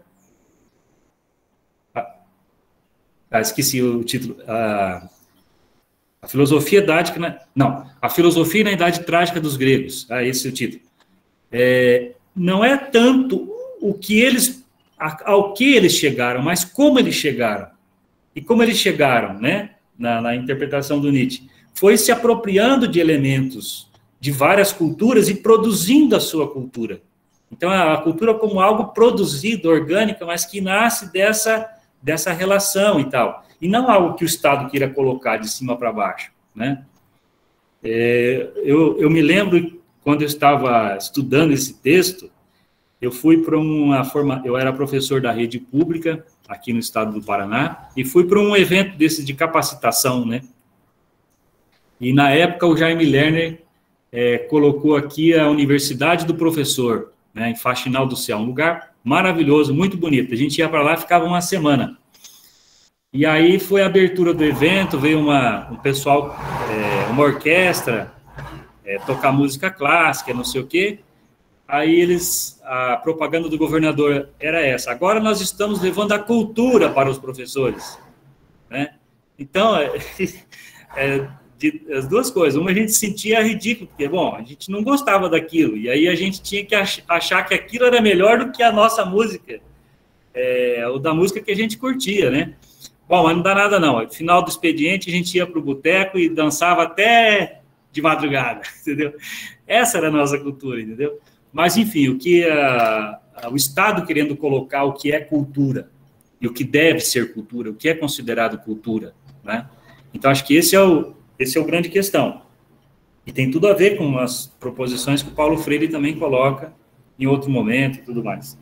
Speaker 2: Ah, esqueci o título. A, a filosofia dádica, na, não, a filosofia na idade trágica dos gregos. Ah, esse é o título. É, não é tanto o que eles, ao que eles chegaram, mas como eles chegaram. E como eles chegaram, né, na, na interpretação do Nietzsche? Foi se apropriando de elementos de várias culturas e produzindo a sua cultura. Então, a cultura como algo produzido, orgânico, mas que nasce dessa, dessa relação e tal. E não algo que o Estado queira colocar de cima para baixo, né? É, eu, eu me lembro, quando eu estava estudando esse texto, eu fui para uma forma... Eu era professor da rede pública, aqui no estado do Paraná, e fui para um evento desse de capacitação, né? E, na época, o Jaime Lerner é, colocou aqui a Universidade do Professor, né, em Faxinal do Céu, um lugar maravilhoso, muito bonito. A gente ia para lá e ficava uma semana. E aí foi a abertura do evento, veio uma, um pessoal, é, uma orquestra, é, tocar música clássica, não sei o quê. Aí eles, a propaganda do governador era essa: agora nós estamos levando a cultura para os professores, né? Então, é, é, de, as duas coisas. Uma, a gente sentia ridículo, porque, bom, a gente não gostava daquilo, e aí a gente tinha que ach, achar que aquilo era melhor do que a nossa música, é, ou da música que a gente curtia, né? Bom, mas não dá nada não. No final do expediente, a gente ia para o boteco e dançava até de madrugada, entendeu? Essa era a nossa cultura, entendeu? Mas, enfim, o que a, a, o Estado querendo colocar o que é cultura e o que deve ser cultura, o que é considerado cultura, né? Então, acho que esse é o, esse é o grande questão. E tem tudo a ver com as proposições que o Paulo Freire também coloca em outro momento e tudo mais.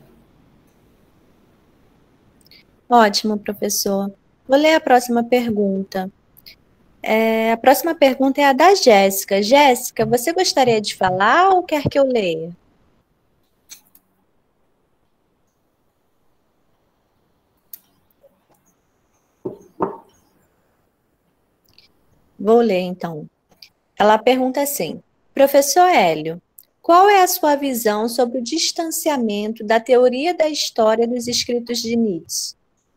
Speaker 3: Ótimo, professor. Vou ler a próxima pergunta. É, a próxima pergunta é a da Jéssica. Jéssica, você gostaria de falar ou quer que eu leia? Vou ler, então. Ela pergunta assim: Professor Hélio, qual é a sua visão sobre o distanciamento da teoria da história dos escritos de Nietzsche?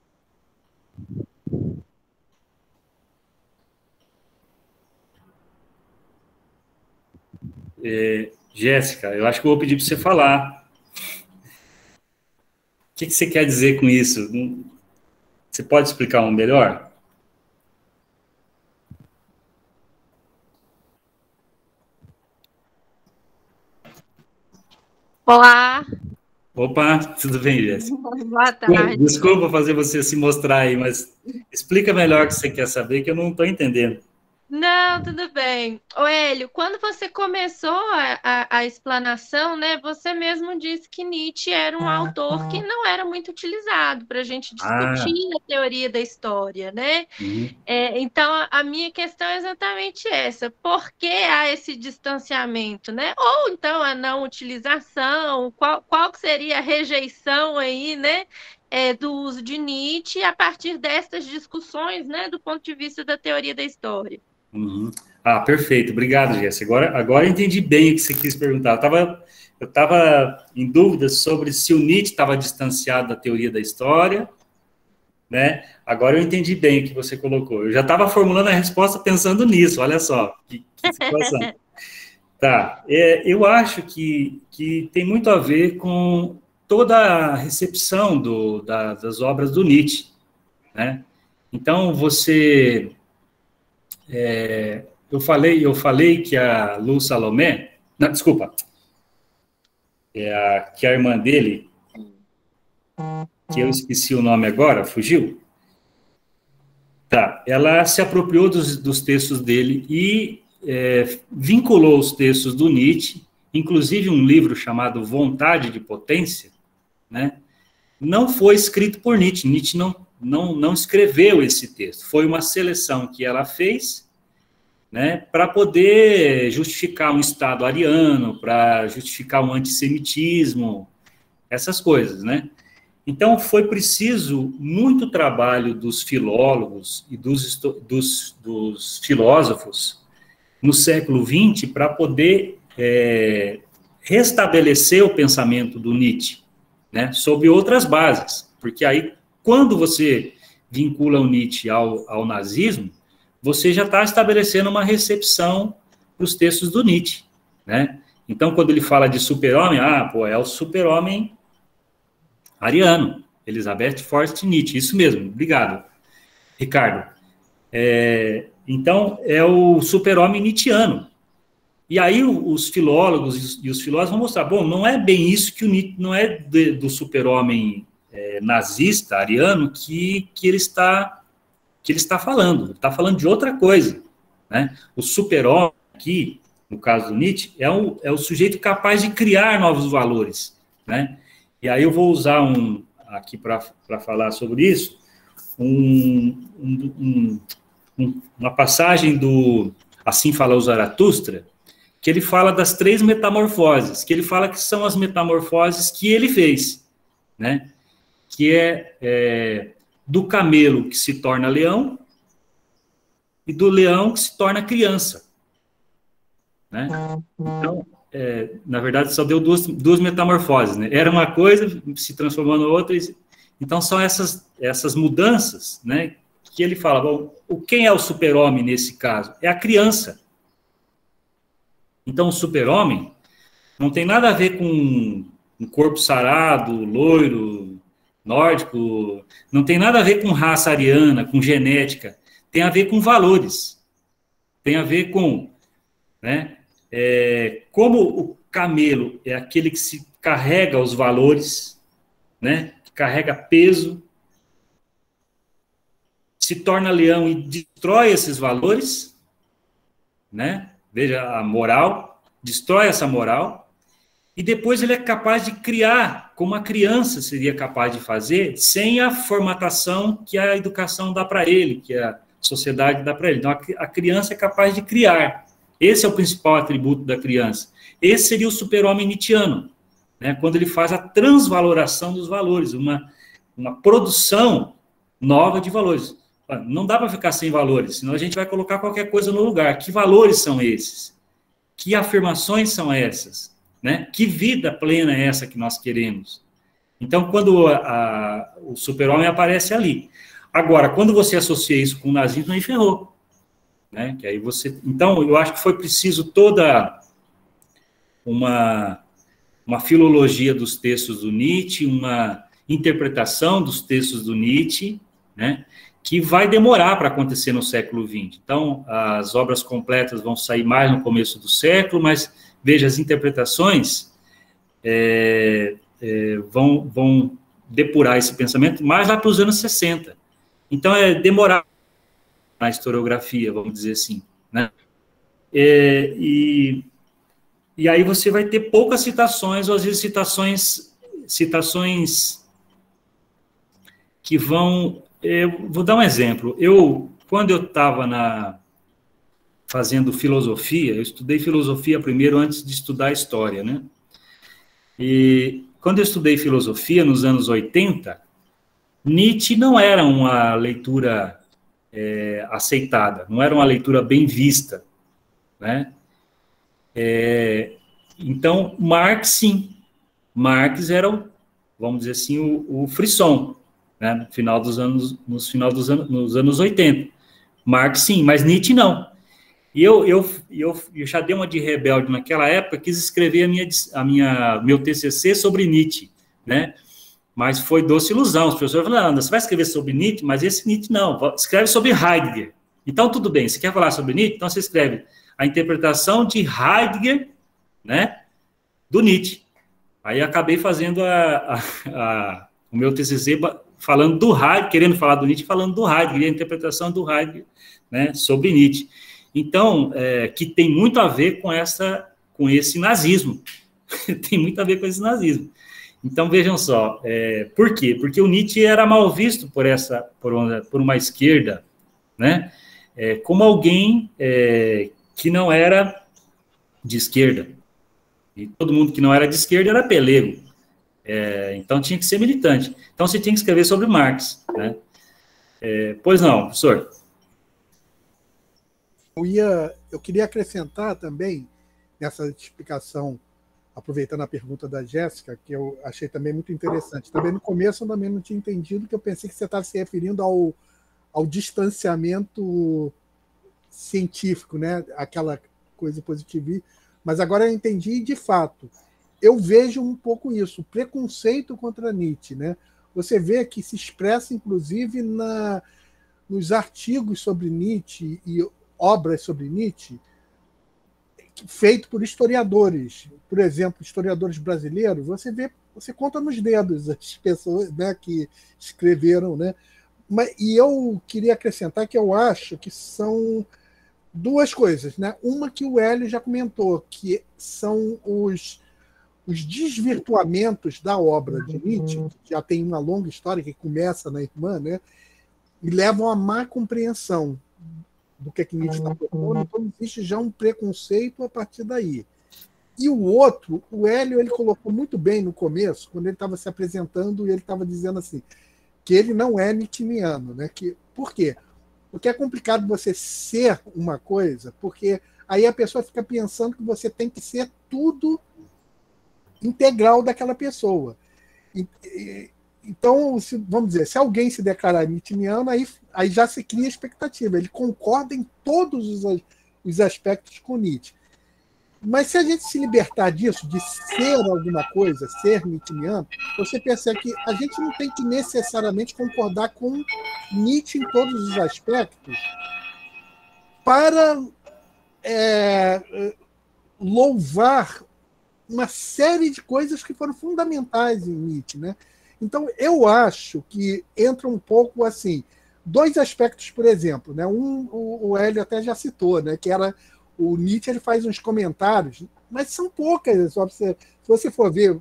Speaker 2: É, Jéssica, eu acho que eu vou pedir para você falar. O que, que você quer dizer com isso? Você pode explicar um melhor?
Speaker 4: Olá.
Speaker 2: Opa, tudo bem, Jéssica?
Speaker 4: Boa tarde.
Speaker 2: Desculpa fazer você se mostrar aí, mas explica melhor o que você quer saber, que eu não estou entendendo.
Speaker 4: Não, tudo bem. Ô, Hélio, quando você começou a, a, a explanação, né, você mesmo disse que Nietzsche era um autor que não era muito utilizado para a gente discutir
Speaker 2: Ah.
Speaker 4: a teoria da história, né?
Speaker 2: Uhum.
Speaker 4: É, então, a, a minha questão é exatamente essa. Por que há esse distanciamento, né? Ou, então, a não utilização, qual, qual que seria a rejeição aí, né? É, do uso de Nietzsche a partir dessas discussões, né, do ponto de vista da teoria da história.
Speaker 2: Uhum. Ah, perfeito. Obrigado, Jéssica. Agora, agora eu entendi bem o que você quis perguntar. Eu estava eu tava em dúvida sobre se o Nietzsche estava distanciado da teoria da história, né? Agora eu entendi bem o que você colocou. Eu já estava formulando a resposta pensando nisso, olha só, que, que situação. Tá, é, eu acho que, que tem muito a ver com toda a recepção do, da, das obras do Nietzsche, né? Então, você... É, eu, falei, eu falei que a Lu Salomé... Não, desculpa. É a, que a irmã dele, que eu esqueci o nome agora, fugiu? Tá, ela se apropriou dos, dos textos dele e é, vinculou os textos do Nietzsche, inclusive um livro chamado Vontade de Potência, né? Não foi escrito por Nietzsche, Nietzsche não, não, não escreveu esse texto, foi uma seleção que ela fez, né, para poder justificar um Estado ariano, para justificar um antissemitismo, essas coisas, né? Então, foi preciso muito trabalho dos filólogos e dos, dos, dos filósofos no século vinte para poder é, restabelecer o pensamento do Nietzsche, né, sob outras bases. Porque aí, quando você vincula o Nietzsche ao, ao nazismo, você já está estabelecendo uma recepção para os textos do Nietzsche, né? Então, quando ele fala de super-homem, ah, pô, é o super-homem ariano, Elizabeth Forst Nietzsche, isso mesmo, obrigado, Ricardo. É, então, é o super-homem nietzschiano. E aí os filólogos e os filósofos vão mostrar, bom, não é bem isso que o Nietzsche, não é de, do super-homem é, nazista, ariano, que, que, ele está, que ele está falando, ele está falando de outra coisa, né? O super-homem aqui, no caso do Nietzsche, é o, é o sujeito capaz de criar novos valores, né? E aí eu vou usar um, aqui para falar sobre isso, um, um, um, uma passagem do Assim Fala o Zaratustra, que ele fala das três metamorfoses, que ele fala que são as metamorfoses que ele fez, né? Que é, é do camelo que se torna leão e do leão que se torna criança, né? Então, é, na verdade, só deu duas, duas metamorfoses, né? Era uma coisa, se transformou em outra. Então, são essas, essas mudanças, né? Que ele fala, bom, quem é o super-homem nesse caso? É a criança. Então, o super-homem não tem nada a ver com um corpo sarado, loiro, nórdico, não tem nada a ver com raça ariana, com genética, tem a ver com valores, tem a ver com, né, é, como o camelo é aquele que se carrega os valores, né, que carrega peso, se torna leão e destrói esses valores, né, veja a moral, destrói essa moral, e depois ele é capaz de criar, como a criança seria capaz de fazer, sem a formatação que a educação dá para ele, que a sociedade dá para ele. Então, a criança é capaz de criar. Esse é o principal atributo da criança. Esse seria o super-homem nietzschiano, né? Quando ele faz a transvaloração dos valores, uma, uma produção nova de valores. Não dá para ficar sem valores, senão a gente vai colocar qualquer coisa no lugar. Que valores são esses? Que afirmações são essas? Né? Que vida plena é essa que nós queremos? Então, quando a, a, o super-homem aparece ali. Agora, quando você associa isso com o nazismo, aí ferrou. Né? Que aí você... Então, eu acho que foi preciso toda uma, uma filologia dos textos do Nietzsche, uma interpretação dos textos do Nietzsche, né? Que vai demorar para acontecer no século vinte. Então, as obras completas vão sair mais no começo do século, mas, veja, as interpretações é, é, vão, vão depurar esse pensamento mais lá para os anos sessenta. Então, é demorar na historiografia, vamos dizer assim, né? É, e, e aí você vai ter poucas citações, ou às vezes citações, citações que vão... Eu vou dar um exemplo. Eu, quando eu estava na fazendo filosofia, eu estudei filosofia primeiro antes de estudar história, né? E quando eu estudei filosofia nos anos oitenta, Nietzsche não era uma leitura é, aceitada, não era uma leitura bem vista, né? É, então, Marx, sim. Marx era, o, vamos dizer assim, o, o frisson, né, no final dos anos, nos final dos anos, nos anos oitenta. Marx, sim, mas Nietzsche não. E eu, eu, eu, eu já dei uma de rebelde naquela época, quis escrever a minha, a minha, meu T C C sobre Nietzsche, né? Mas foi doce ilusão. Os professores falaram, não, você vai escrever sobre Nietzsche, mas esse Nietzsche não, escreve sobre Heidegger. Então, tudo bem, você quer falar sobre Nietzsche? Então, você escreve a interpretação de Heidegger, né, do Nietzsche. Aí, acabei fazendo a, a, a, o meu T C C falando do Heidegger, querendo falar do Nietzsche, falando do Heidegger, a interpretação do Heidegger, né, sobre Nietzsche. Então, é, que tem muito a ver com, essa, com esse nazismo. Tem muito a ver com esse nazismo. Então, vejam só, é, por quê? Porque o Nietzsche era mal visto por, essa, por, uma, por uma esquerda, né, é, como alguém é, que não era de esquerda. E todo mundo que não era de esquerda era pelego. É, então, tinha que ser militante. Então, você tinha que escrever sobre Marx, né? É, pois não, professor?
Speaker 1: Eu, ia, eu queria acrescentar também, nessa explicação, aproveitando a pergunta da Jéssica, que eu achei também muito interessante. Também no começo eu também não tinha entendido, que eu pensei que você estava se referindo ao, ao distanciamento científico, né? Aquela coisa positiva. Mas agora eu entendi, de fato, eu vejo um pouco isso, o preconceito contra Nietzsche, né? Você vê que se expressa, inclusive, na, nos artigos sobre Nietzsche e obras sobre Nietzsche, feito por historiadores. Por exemplo, historiadores brasileiros, você vê, você conta nos dedos as pessoas, né, que escreveram, né? Mas, e eu queria acrescentar que eu acho que são duas coisas, né? Uma que o Hélio já comentou, que são os os desvirtuamentos da obra de Nietzsche, que já tem uma longa história que começa na Irmã, né, e levam a má compreensão do que, é que Nietzsche está propondo, então existe já um preconceito a partir daí. E o outro, o Hélio, ele colocou muito bem no começo, quando ele estava se apresentando, e ele estava dizendo assim, que ele não é nietzscheano, né? Que, por quê? Porque é complicado você ser uma coisa, porque aí a pessoa fica pensando que você tem que ser tudo integral daquela pessoa. Então, se, vamos dizer, se alguém se declarar nietzscheano, aí, aí já se cria expectativa. Ele concorda em todos os, os aspectos com Nietzsche. Mas se a gente se libertar disso, de ser alguma coisa, ser nietzscheano, você percebe que a gente não tem que necessariamente concordar com Nietzsche em todos os aspectos para é, louvar uma série de coisas que foram fundamentais em Nietzsche, né? Então, eu acho que entra um pouco assim, dois aspectos, por exemplo, né? Um, o, o Hélio até já citou, né? Que era o Nietzsche, ele faz uns comentários, mas são poucas. Só você, se você for ver,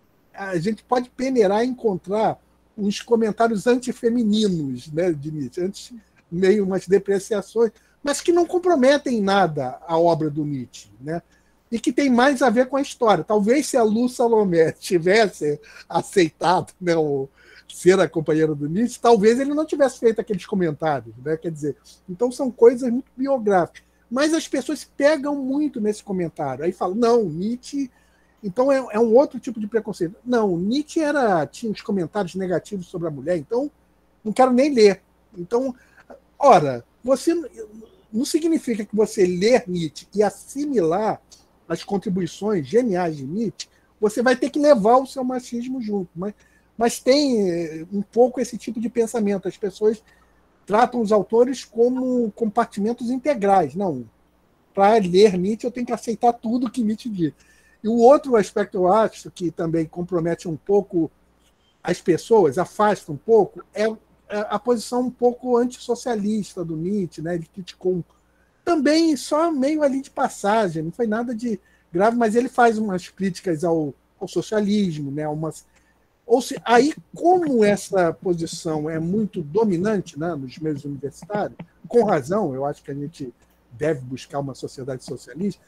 Speaker 1: a gente pode peneirar e encontrar uns comentários antifemininos, né, de Nietzsche, antes, meio umas depreciações, mas que não comprometem em nada a obra do Nietzsche, né? E que tem mais a ver com a história. Talvez se a Lu Salomé tivesse aceitado, né, o, ser a companheira do Nietzsche, talvez ele não tivesse feito aqueles comentários, né? Quer dizer, então são coisas muito biográficas. Mas as pessoas pegam muito nesse comentário. Aí falam, não, Nietzsche... Então é, é um outro tipo de preconceito. Não, Nietzsche era, tinha uns comentários negativos sobre a mulher, então não quero nem ler. Então, ora, você não significa que você ler Nietzsche e assimilar as contribuições geniais de Nietzsche, você vai ter que levar o seu machismo junto. Mas, mas tem um pouco esse tipo de pensamento. As pessoas tratam os autores como compartimentos integrais. Não, para ler Nietzsche eu tenho que aceitar tudo que Nietzsche diz. E o outro aspecto, eu acho, que também compromete um pouco as pessoas, afasta um pouco, é a posição um pouco antissocialista do Nietzsche, né? Ele criticou também só meio ali de passagem, não foi nada de grave, mas ele faz umas críticas ao, ao socialismo, né? Umas, ou se, aí, como essa posição é muito dominante, né, nos meios universitários, com razão, eu acho que a gente deve buscar uma sociedade socialista,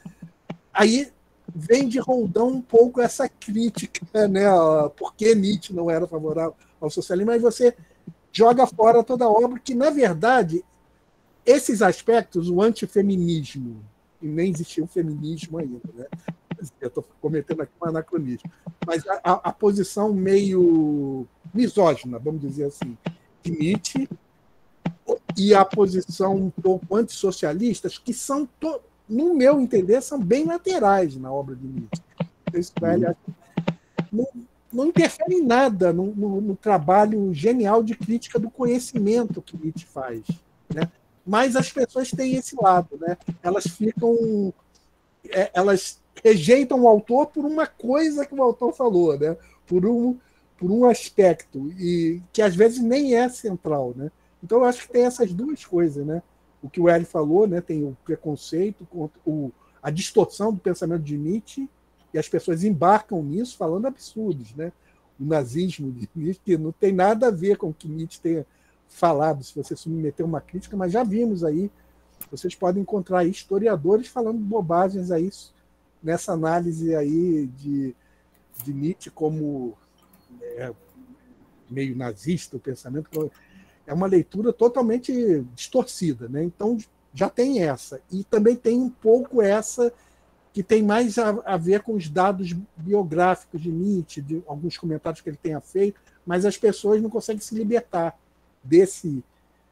Speaker 1: aí vem de roldão um pouco essa crítica, né? Por que Nietzsche não era favorável ao socialismo, mas você joga fora toda a obra, que, na verdade, esses aspectos, o antifeminismo, e nem existia um feminismo ainda, né? Eu estou cometendo aqui um anacronismo, mas a, a, a posição meio misógina, vamos dizer assim, de Nietzsche, e a posição um pouco antissocialista, que são, to, no meu entender, são bem laterais na obra de Nietzsche. Isso, velho, não, não interfere em nada no, no, no trabalho genial de crítica do conhecimento que Nietzsche faz, né? Mas as pessoas têm esse lado, né? Elas ficam, elas rejeitam o autor por uma coisa que o autor falou, né? Por um, por um aspecto e que às vezes nem é central, né? Então eu acho que tem essas duas coisas, né? O que o Hélio falou, né? Tem o preconceito, o, a distorção do pensamento de Nietzsche, e as pessoas embarcam nisso falando absurdos, né? O nazismo de Nietzsche, que não tem nada a ver com o que Nietzsche tenha falado, se você submeter uma crítica, mas já vimos aí, vocês podem encontrar aí historiadores falando bobagens aí nessa análise aí de, de Nietzsche como é, meio nazista, o pensamento é uma leitura totalmente distorcida, né? Então já tem essa, e também tem um pouco essa que tem mais a, a ver com os dados biográficos de Nietzsche, de alguns comentários que ele tenha feito, mas as pessoas não conseguem se libertar desse,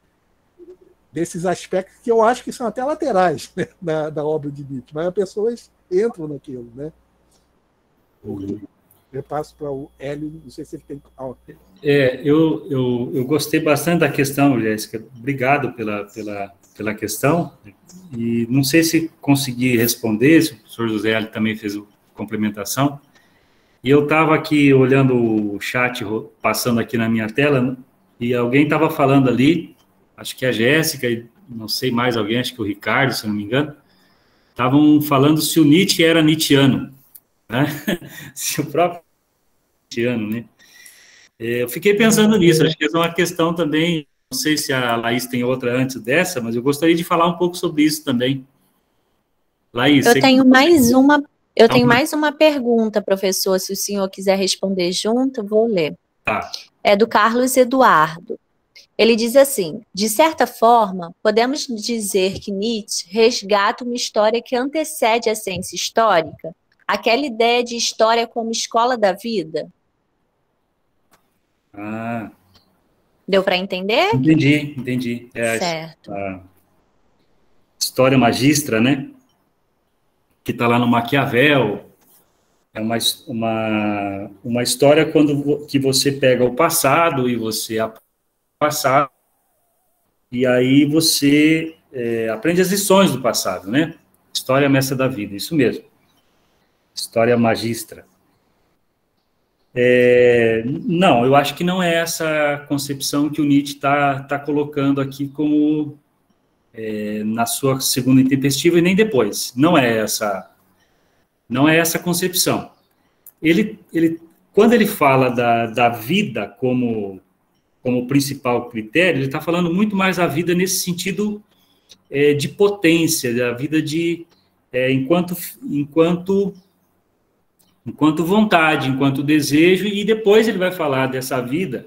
Speaker 1: desses aspectos que eu acho que são até laterais, né, da, da obra de Nietzsche, mas as pessoas entram naquilo, né?
Speaker 2: Uhum.
Speaker 1: Eu passo para o Hélio, não sei se ele tem...
Speaker 2: É, eu, eu, eu gostei bastante da questão, Jéssica, obrigado pela, pela, pela questão, e não sei se consegui responder, se o professor José Hélio também fez a complementação, e eu estava aqui olhando o chat, passando aqui na minha tela, e alguém estava falando ali, acho que a Jéssica, e não sei mais alguém, acho que o Ricardo, se não me engano, estavam falando se o Nietzsche era nietzschiano, né? Se o próprio nietzschiano, né? Eu fiquei pensando nisso, acho que essa é uma questão também, não sei se a Laís tem outra antes dessa, mas eu gostaria de falar um pouco sobre isso também. Laís,
Speaker 3: eu
Speaker 2: você...
Speaker 3: tenho mais uma, eu tenho mais uma pergunta, professor, se o senhor quiser responder junto, vou ler.
Speaker 2: Tá.
Speaker 3: É do Carlos Eduardo. Ele diz assim: de certa forma, podemos dizer que Nietzsche resgata uma história que antecede a ciência histórica, aquela ideia de história como escola da vida?
Speaker 2: Ah.
Speaker 3: Deu para entender?
Speaker 2: Entendi, entendi. É
Speaker 3: certo.
Speaker 2: A história magistra, né? que está lá no Maquiavel. É uma, uma, uma história quando, que você pega o passado e você passado, e aí você é, aprende as lições do passado, né? História mestra da vida, isso mesmo. História magistra. É, não, eu acho que não é essa concepção que o Nietzsche está tá colocando aqui como é, na sua segunda intempestiva e nem depois. Não é essa, não é essa concepção. Ele, ele, quando ele fala da, da vida como, como principal critério, ele está falando muito mais da vida nesse sentido é, de potência, da vida de é, enquanto, enquanto, enquanto vontade, enquanto desejo, e depois ele vai falar dessa vida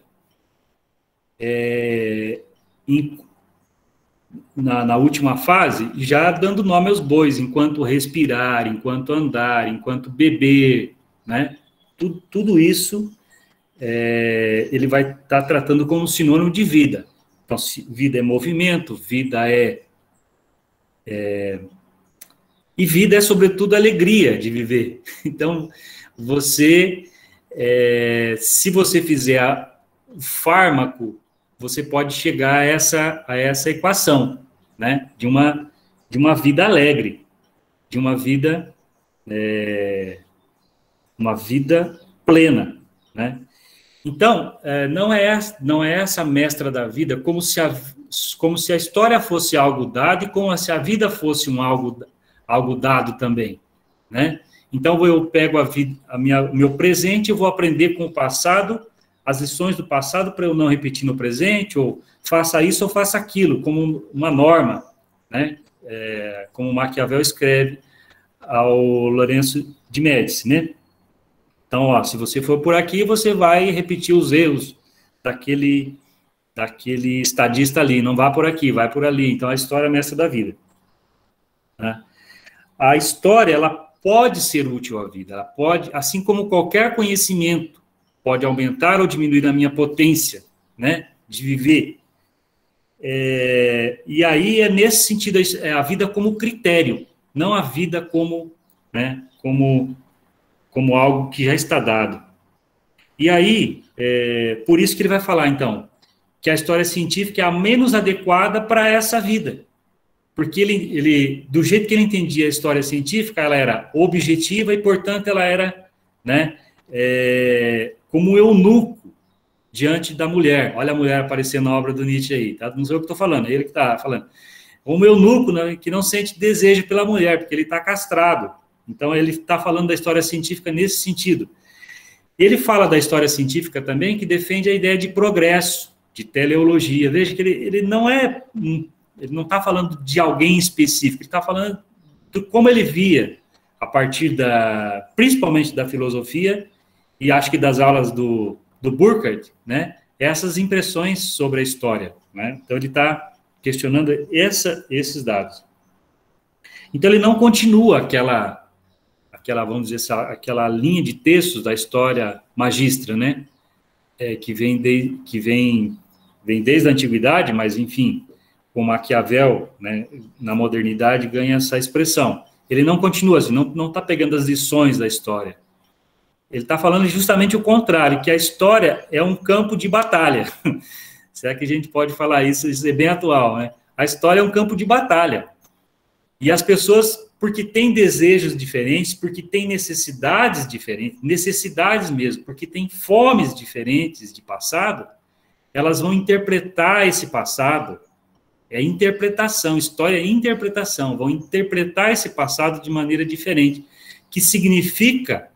Speaker 2: é, em, na, na última fase, já dando nome aos bois, enquanto respirar, enquanto andar, enquanto beber, né? Tudo, tudo isso é, ele vai estar tá tratando como sinônimo de vida. Então, vida é movimento, vida é, é... E vida é, sobretudo, alegria de viver. Então, você, é, se você fizer o fármaco, você pode chegar a essa, a essa equação, né? De uma, de uma vida alegre, de uma vida... É, uma vida plena, né? Então, não é, não é essa mestra da vida como se, a, como se a história fosse algo dado e como se a vida fosse um algo, algo dado também, né? Então, eu pego a vida, a minha, o meu presente, eu vou aprender com o passado, as lições do passado para eu não repetir no presente, ou faça isso ou faça aquilo, como uma norma, né? É, como Maquiavel escreve ao Lourenço de Médici, né? Então, ó, se você for por aqui, você vai repetir os erros daquele, daquele estadista ali. Não vá por aqui, vai por ali. Então, a história é a mestra da vida, né? A história, ela pode ser útil à vida. Ela pode, assim como qualquer conhecimento, pode aumentar ou diminuir a minha potência, né, de viver. É, e aí, é nesse sentido, é a vida como critério, não a vida como, né, como... como algo que já está dado. E aí, é, por isso que ele vai falar, então, que a história científica é a menos adequada para essa vida. Porque ele, ele, do jeito que ele entendia a história científica, ela era objetiva e, portanto, ela era, né, é, como um eunuco diante da mulher. Olha a mulher aparecendo na obra do Nietzsche aí, tá? Não sei o que estou falando, é ele que está falando. Um eunuco, né, que não sente desejo pela mulher, porque ele está castrado. Então, ele está falando da história científica nesse sentido. Ele fala da história científica também, que defende a ideia de progresso, de teleologia. Veja que ele, ele não é, ele não está falando de alguém específico, ele está falando de como ele via, a partir da, principalmente da filosofia, e acho que das aulas do, do Burckhardt, né, essas impressões sobre a história, né? Então, ele está questionando essa, esses dados. Então, ele não continua aquela... aquela, vamos dizer, aquela linha de textos da história magistra, né, é, que, vem, de, que vem, vem desde a antiguidade, mas, enfim, com Maquiavel, né, na modernidade, ganha essa expressão. Ele não continua assim, não está pegando as lições da história. Ele está falando justamente o contrário, que a história é um campo de batalha. Será que a gente pode falar isso? Isso é bem atual, né? A história é um campo de batalha. E as pessoas... porque tem desejos diferentes, porque tem necessidades diferentes, necessidades mesmo, porque tem fomes diferentes de passado, elas vão interpretar esse passado, é interpretação, história é interpretação, vão interpretar esse passado de maneira diferente, que significa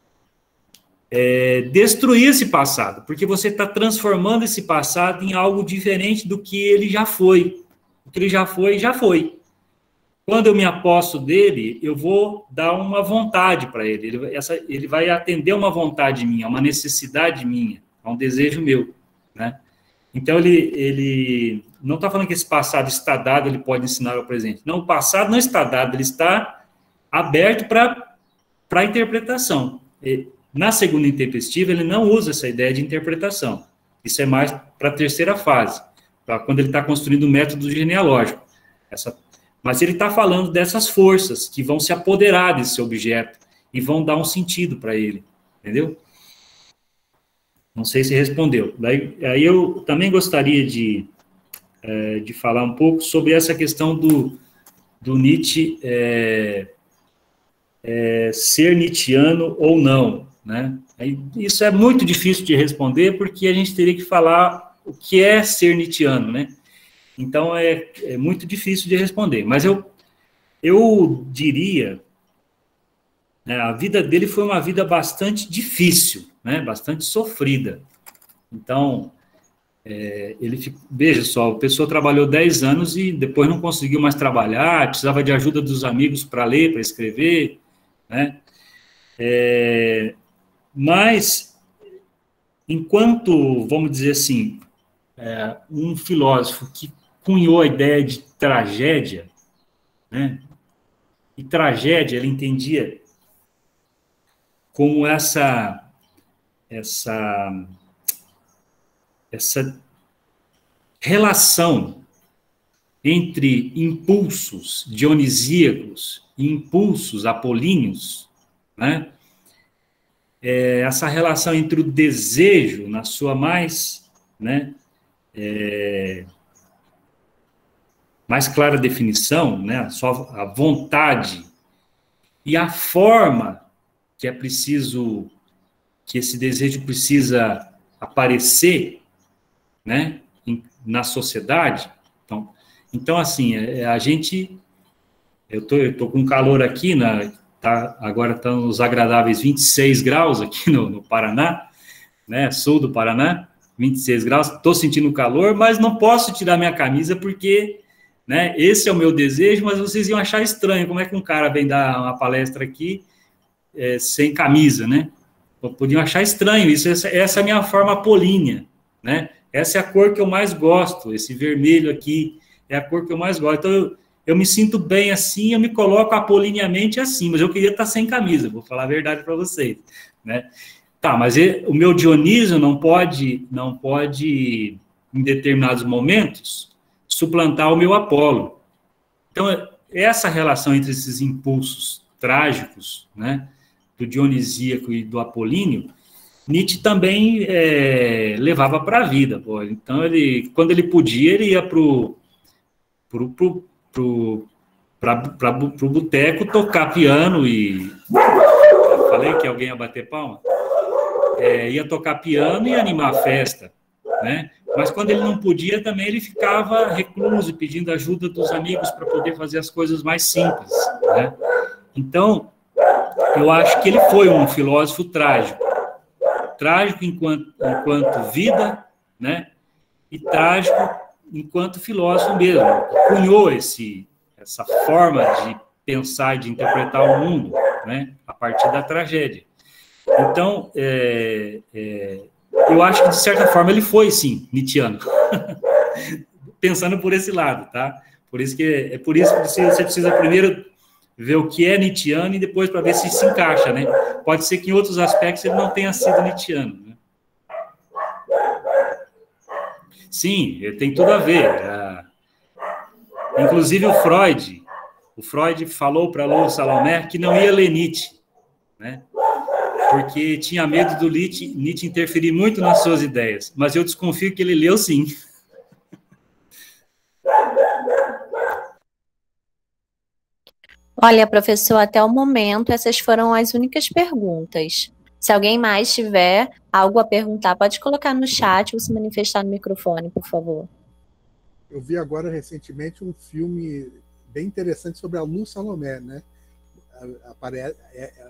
Speaker 2: é, destruir esse passado, porque você está transformando esse passado em algo diferente do que ele já foi. O que ele já foi, já foi. Quando eu me aposto dele, eu vou dar uma vontade para ele. Ele, essa, ele vai atender uma vontade minha, uma necessidade minha, a um desejo meu, né? Então, ele, ele não está falando que esse passado está dado, ele pode ensinar ao presente. Não, o passado não está dado, ele está aberto para a interpretação. E, na segunda intempestiva, ele não usa essa ideia de interpretação. Isso é mais para a terceira fase, para quando ele está construindo o método genealógico. Essa Mas ele está falando dessas forças que vão se apoderar desse objeto e vão dar um sentido para ele, entendeu? Não sei se respondeu. Daí, aí eu também gostaria de, é, de falar um pouco sobre essa questão do, do Nietzsche é, é, ser nietzschiano ou não, né? Aí, isso é muito difícil de responder, porque a gente teria que falar o que é ser nietzschiano, né? Então, é, é muito difícil de responder. Mas eu, eu diria, né, a vida dele foi uma vida bastante difícil, né, bastante sofrida. Então, é, ele ficou, veja só, a pessoa trabalhou dez anos e depois não conseguiu mais trabalhar, precisava de ajuda dos amigos para ler, para escrever, né? É, mas, enquanto, vamos dizer assim, é, um filósofo que cunhou a ideia de tragédia, né? E tragédia, ele entendia como essa, essa, essa relação entre impulsos dionisíacos e impulsos apolíneos, né? É, essa relação entre o desejo, na sua mais, né, é, mais clara definição, né, só a vontade e a forma que é preciso, que esse desejo precisa aparecer, né, na sociedade. Então, então assim, a gente, eu tô, eu tô com calor aqui, na, tá, agora estão os agradáveis vinte e seis graus aqui no, no Paraná, né, sul do Paraná, vinte e seis graus, estou sentindo calor, mas não posso tirar minha camisa porque, né, esse é o meu desejo, mas vocês iam achar estranho, como é que um cara vem dar uma palestra aqui é, sem camisa, né? Podiam achar estranho isso, essa, essa é a minha forma apolínea, né? Essa é a cor que eu mais gosto, esse vermelho aqui é a cor que eu mais gosto. Então, eu, eu me sinto bem assim, eu me coloco apolíneamente assim, mas eu queria estar sem camisa, vou falar a verdade para vocês, né? Tá, mas ele, o meu Dionísio não pode, não pode, em determinados momentos, suplantar o meu Apolo. Então, essa relação entre esses impulsos trágicos, né, do dionisíaco e do apolíneo, Nietzsche também é, levava para a vida. Pô. Então, ele, quando ele podia, ele ia para o pro, pro, pro, pro boteco tocar piano e... Eu falei que alguém ia bater palma? É, ia tocar piano e animar a festa, né? Mas quando ele não podia, também ele ficava recluso, pedindo ajuda dos amigos para poder fazer as coisas mais simples, né? Então, eu acho que ele foi um filósofo trágico. Trágico enquanto, enquanto vida, né? E trágico enquanto filósofo mesmo. Cunhou esse, essa forma de pensar e de interpretar o mundo, né? A partir da tragédia. Então, é, é, eu acho que, de certa forma, ele foi, sim, nietzschiano. Pensando por esse lado, tá? Por isso que, é por isso que você, você precisa primeiro ver o que é nietzschiano e depois para ver se se encaixa, né? Pode ser que em outros aspectos ele não tenha sido nietzschiano, né? Sim, tem tudo a ver. É, inclusive o Freud, o Freud falou para Lô Salomé que não ia ler Nietzsche, né? Porque tinha medo do Nietzsche, Nietzsche interferir muito nas suas ideias. Mas eu desconfio que ele leu sim.
Speaker 3: Olha, professor, até o momento essas foram as únicas perguntas. Se alguém mais tiver algo a perguntar, pode colocar no chat ou se manifestar no microfone, por favor.
Speaker 1: Eu vi agora recentemente um filme bem interessante sobre a Lô Salomé, né? Aparece... É,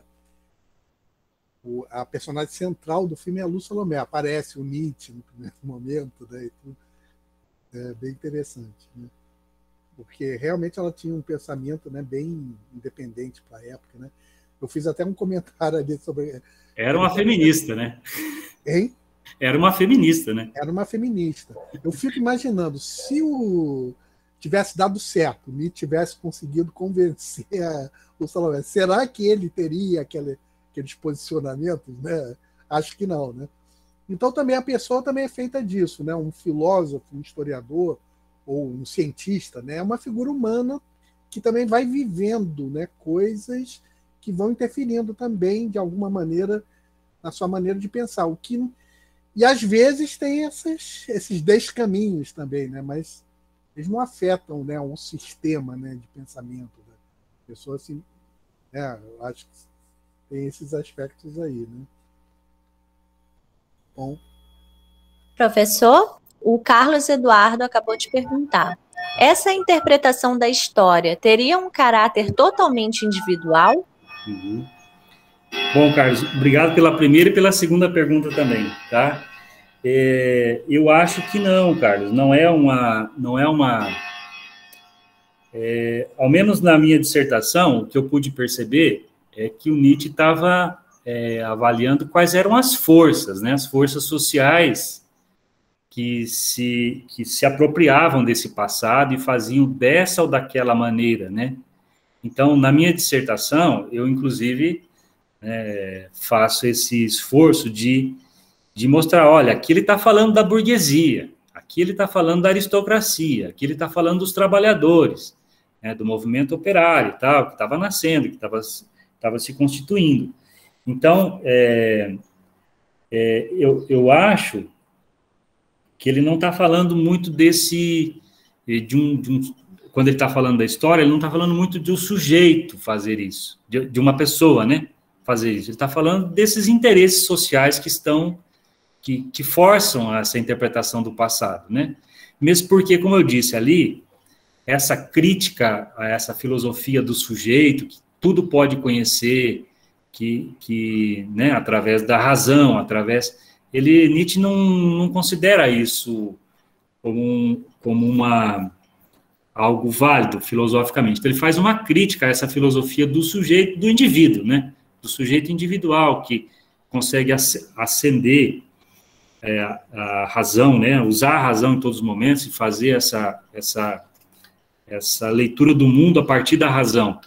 Speaker 1: a personagem central do filme é a Lô Salomé. Aparece o Nietzsche no primeiro momento, né? É bem interessante, né? Porque realmente ela tinha um pensamento, né, bem independente para a época, né? Eu fiz até um comentário ali sobre...
Speaker 2: Era uma feminista, né?
Speaker 1: Hein?
Speaker 2: Era uma feminista, né?
Speaker 1: Era uma feminista. Eu fico imaginando, se o tivesse dado certo, o Nietzsche tivesse conseguido convencer a Lô Salomé, será que ele teria aquele... aqueles posicionamentos, né? Acho que não, né? Então também a pessoa também é feita disso, né? Um filósofo, um historiador ou um cientista, né? É uma figura humana que também vai vivendo, né, coisas que vão interferindo também, de alguma maneira, na sua maneira de pensar. O que, e, às vezes, tem esses, esses descaminhos também, né, mas eles não afetam, né, um sistema, né, de pensamento da pessoa. Assim, é, eu acho que tem esses aspectos aí. Né? Bom.
Speaker 3: Professor, o Carlos Eduardo acabou de perguntar. Essa interpretação da história teria um caráter totalmente individual?
Speaker 2: Uhum. Bom, Carlos, obrigado pela primeira e pela segunda pergunta também, tá? É, eu acho que não, Carlos, não é uma, não é uma, é, ao menos na minha dissertação, o que eu pude perceber é que o Nietzsche estava é, avaliando quais eram as forças, né, as forças sociais que se, que se apropriavam desse passado e faziam dessa ou daquela maneira, né? Então, na minha dissertação, eu, inclusive, é, faço esse esforço de, de mostrar, olha, aqui ele está falando da burguesia, aqui ele está falando da aristocracia, aqui ele está falando dos trabalhadores, né, do movimento operário e tal, que estava nascendo, que estava estava se constituindo. Então, é, é, eu, eu acho que ele não está falando muito desse, de um, de um, quando ele está falando da história, ele não está falando muito de um sujeito fazer isso, de, de uma pessoa, né, fazer isso. Ele está falando desses interesses sociais que estão, que, que forçam essa interpretação do passado, né, mesmo porque, como eu disse ali, essa crítica a essa filosofia do sujeito, que tudo pode conhecer, que, que né, através da razão, através... Ele, Nietzsche não, não considera isso como, um, como uma, algo válido filosoficamente. Então, ele faz uma crítica a essa filosofia do sujeito, do indivíduo, né? Do sujeito individual, que consegue ascender é, a razão, né? Usar a razão em todos os momentos e fazer essa, essa, essa leitura do mundo a partir da razão.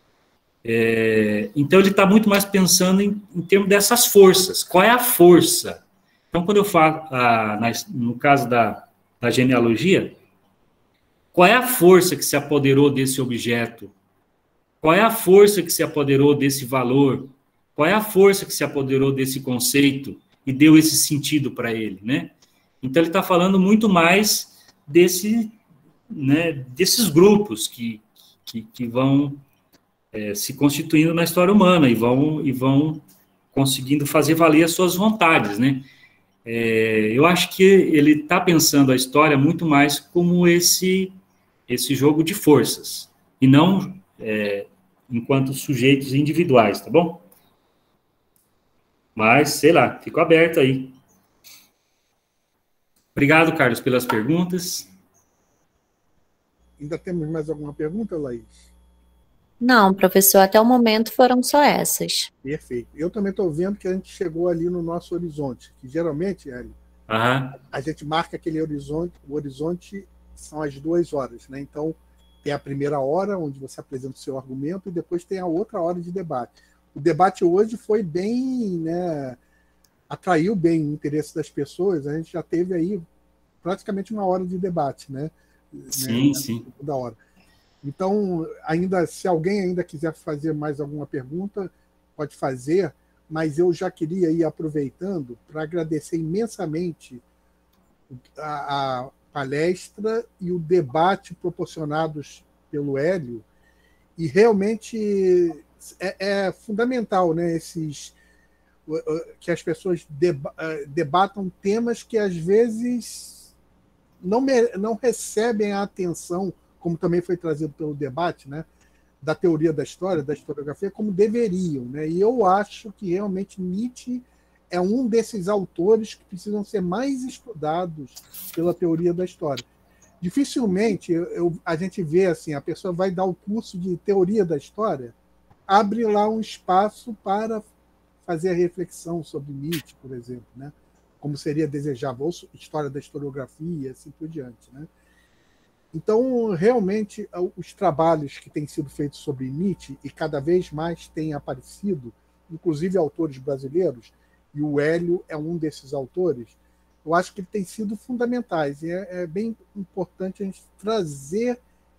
Speaker 2: É, então, ele está muito mais pensando em, em termos dessas forças. Qual é a força? Então, quando eu falo, ah, na, no caso da, da genealogia, qual é a força que se apoderou desse objeto? Qual é a força que se apoderou desse valor? Qual é a força que se apoderou desse conceito e deu esse sentido para ele, né? Então, ele está falando muito mais desse, né, desses grupos que, que, que vão é, se constituindo na história humana e vão, e vão conseguindo fazer valer as suas vontades, né? É, eu acho que ele está pensando a história muito mais como esse, esse jogo de forças, e não é, enquanto sujeitos individuais, tá bom? Mas, sei lá, fico aberto aí. Obrigado, Carlos, pelas perguntas.
Speaker 1: Ainda temos mais alguma pergunta, Laís?
Speaker 3: Não, professor, até o momento foram só essas.
Speaker 1: Perfeito. Eu também estou vendo que a gente chegou ali no nosso horizonte, que geralmente, Hélio,
Speaker 2: Aham.
Speaker 1: a gente marca aquele horizonte, o horizonte são as duas horas, né? Então, tem a primeira hora, onde você apresenta o seu argumento, e depois tem a outra hora de debate. O debate hoje foi bem, né, atraiu bem o interesse das pessoas, a gente já teve aí praticamente uma hora de debate, né?
Speaker 2: Sim,
Speaker 1: né?
Speaker 2: sim.
Speaker 1: Da hora. Então, ainda, se alguém ainda quiser fazer mais alguma pergunta, pode fazer, mas eu já queria ir aproveitando para agradecer imensamente a, a palestra e o debate proporcionados pelo Hélio, e realmente é, é fundamental, né, esses, que as pessoas deba, debatam temas que às vezes não, não recebem a atenção, como também foi trazido pelo debate, né, da teoria da história, da historiografia, como deveriam, né? E eu acho que realmente Nietzsche é um desses autores que precisam ser mais estudados pela teoria da história. Dificilmente eu, eu, a gente vê assim, a pessoa vai dar o curso de teoria da história, abre lá um espaço para fazer a reflexão sobre Nietzsche, por exemplo, né? Como seria desejável, ou história da historiografia, assim por diante, né? Então, realmente, os trabalhos que têm sido feitos sobre Nietzsche, e cada vez mais têm aparecido, inclusive autores brasileiros, e o Hélio é um desses autores, eu acho que têm sido fundamentais. E é, é bem importante a gente trazer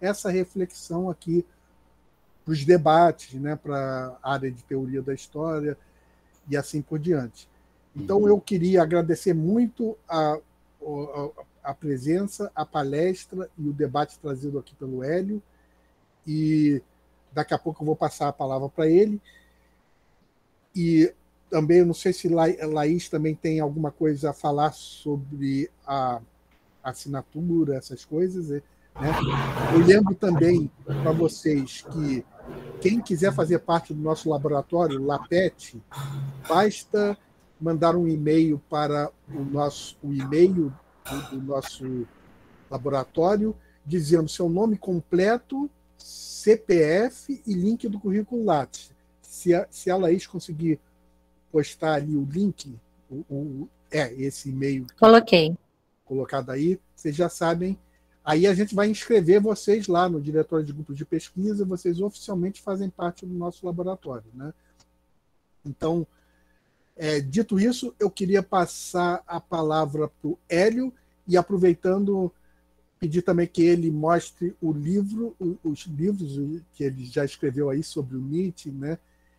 Speaker 1: essa reflexão aqui para os debates, né, para a área de teoria da história e assim por diante. Então, eu queria agradecer muito a, a, a presença, a palestra e o debate trazido aqui pelo Hélio, e daqui a pouco eu vou passar a palavra para ele. E também, eu não sei se La, Laís também tem alguma coisa a falar sobre a assinatura, essas coisas, né? Eu lembro também para vocês que quem quiser fazer parte do nosso laboratório, LAPET, basta mandar um e-mail para o nosso o e-mail do, do nosso laboratório, dizendo seu nome completo, C P F e link do currículo Lattes. Se a, se a Laís conseguir postar ali o link, o, o, é esse e-mail
Speaker 3: Coloquei.
Speaker 1: colocado aí, vocês já sabem. Aí a gente vai inscrever vocês lá no diretório de grupos de pesquisa, vocês oficialmente fazem parte do nosso laboratório, né? Então, é, dito isso, eu queria passar a palavra para o Hélio e, aproveitando, pedir também que ele mostre o livro, os livros que ele já escreveu aí sobre o Nietzsche, né?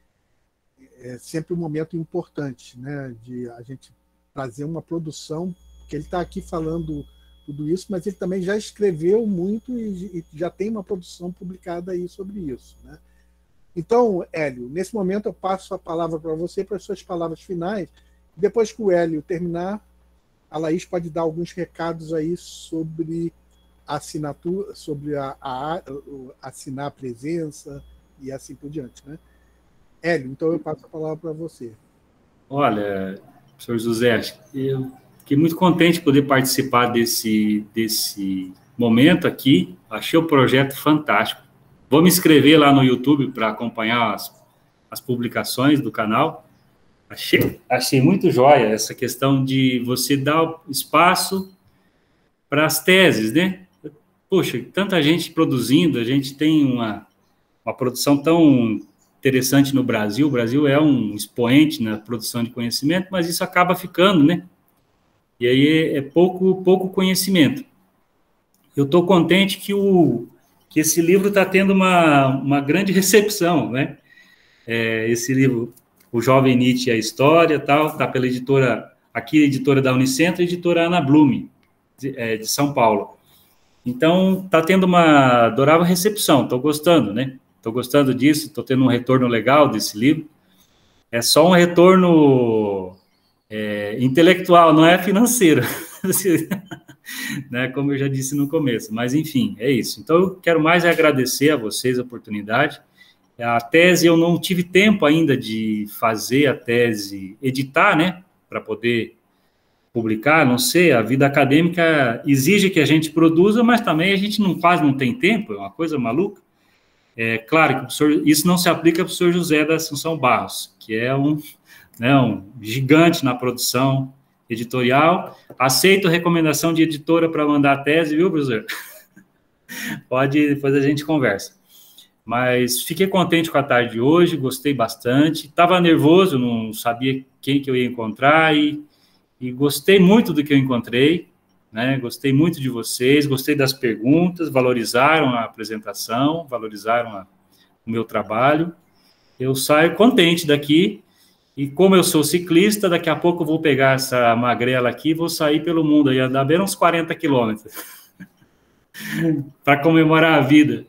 Speaker 1: É sempre um momento importante, né, de a gente trazer uma produção, porque ele está aqui falando tudo isso, mas ele também já escreveu muito e, e já tem uma produção publicada aí sobre isso, né? Então, Hélio, nesse momento eu passo a palavra para você, para as suas palavras finais. Depois que o Hélio terminar, a Laís pode dar alguns recados aí sobre a assinatura, sobre a, a, a assinar a presença e assim por diante, né? Hélio, então eu passo a palavra para você.
Speaker 2: Olha, professor José, eu fiquei muito contente de poder participar desse, desse momento aqui. Achei o projeto fantástico. Vou me inscrever lá no YouTube para acompanhar as, as publicações do canal. Achei, achei muito jóia essa questão de você dar espaço para as teses, né? Poxa, tanta gente produzindo, a gente tem uma, uma produção tão interessante no Brasil. O Brasil é um expoente na produção de conhecimento, mas isso acaba ficando, né? E aí é pouco, pouco conhecimento. Eu estou contente que, o, que esse livro está tendo uma, uma grande recepção, né? É, esse livro, O Jovem Nietzsche e a História, tal, está pela editora, aqui, editora da Unicentro, editora Ana Blume, de, é, de São Paulo. Então, está tendo uma adorável recepção, estou gostando, né? Estou gostando disso, estou tendo um retorno legal desse livro. É só um retorno é, intelectual, não é financeiro, né, como eu já disse no começo. Mas, enfim, é isso. Então, eu quero mais agradecer a vocês a oportunidade. A tese, eu não tive tempo ainda de fazer a tese, editar, né, para poder publicar, não sei, a vida acadêmica exige que a gente produza, mas também a gente não faz, não tem tempo, é uma coisa maluca. É claro que o professor, isso não se aplica ao professor José da Assunção Barros, que é um, né, um gigante na produção editorial. Aceito recomendação de editora para mandar a tese, viu, professor? Pode, depois a gente conversa. Mas fiquei contente com a tarde de hoje, gostei bastante. Estava nervoso, não sabia quem que eu ia encontrar e, e gostei muito do que eu encontrei, né? Gostei muito de vocês, gostei das perguntas, valorizaram a apresentação, valorizaram a, o meu trabalho. Eu saio contente daqui e, como eu sou ciclista, daqui a pouco eu vou pegar essa magrela aqui e vou sair pelo mundo, aí andar bem uns quarenta quilômetros para comemorar a vida.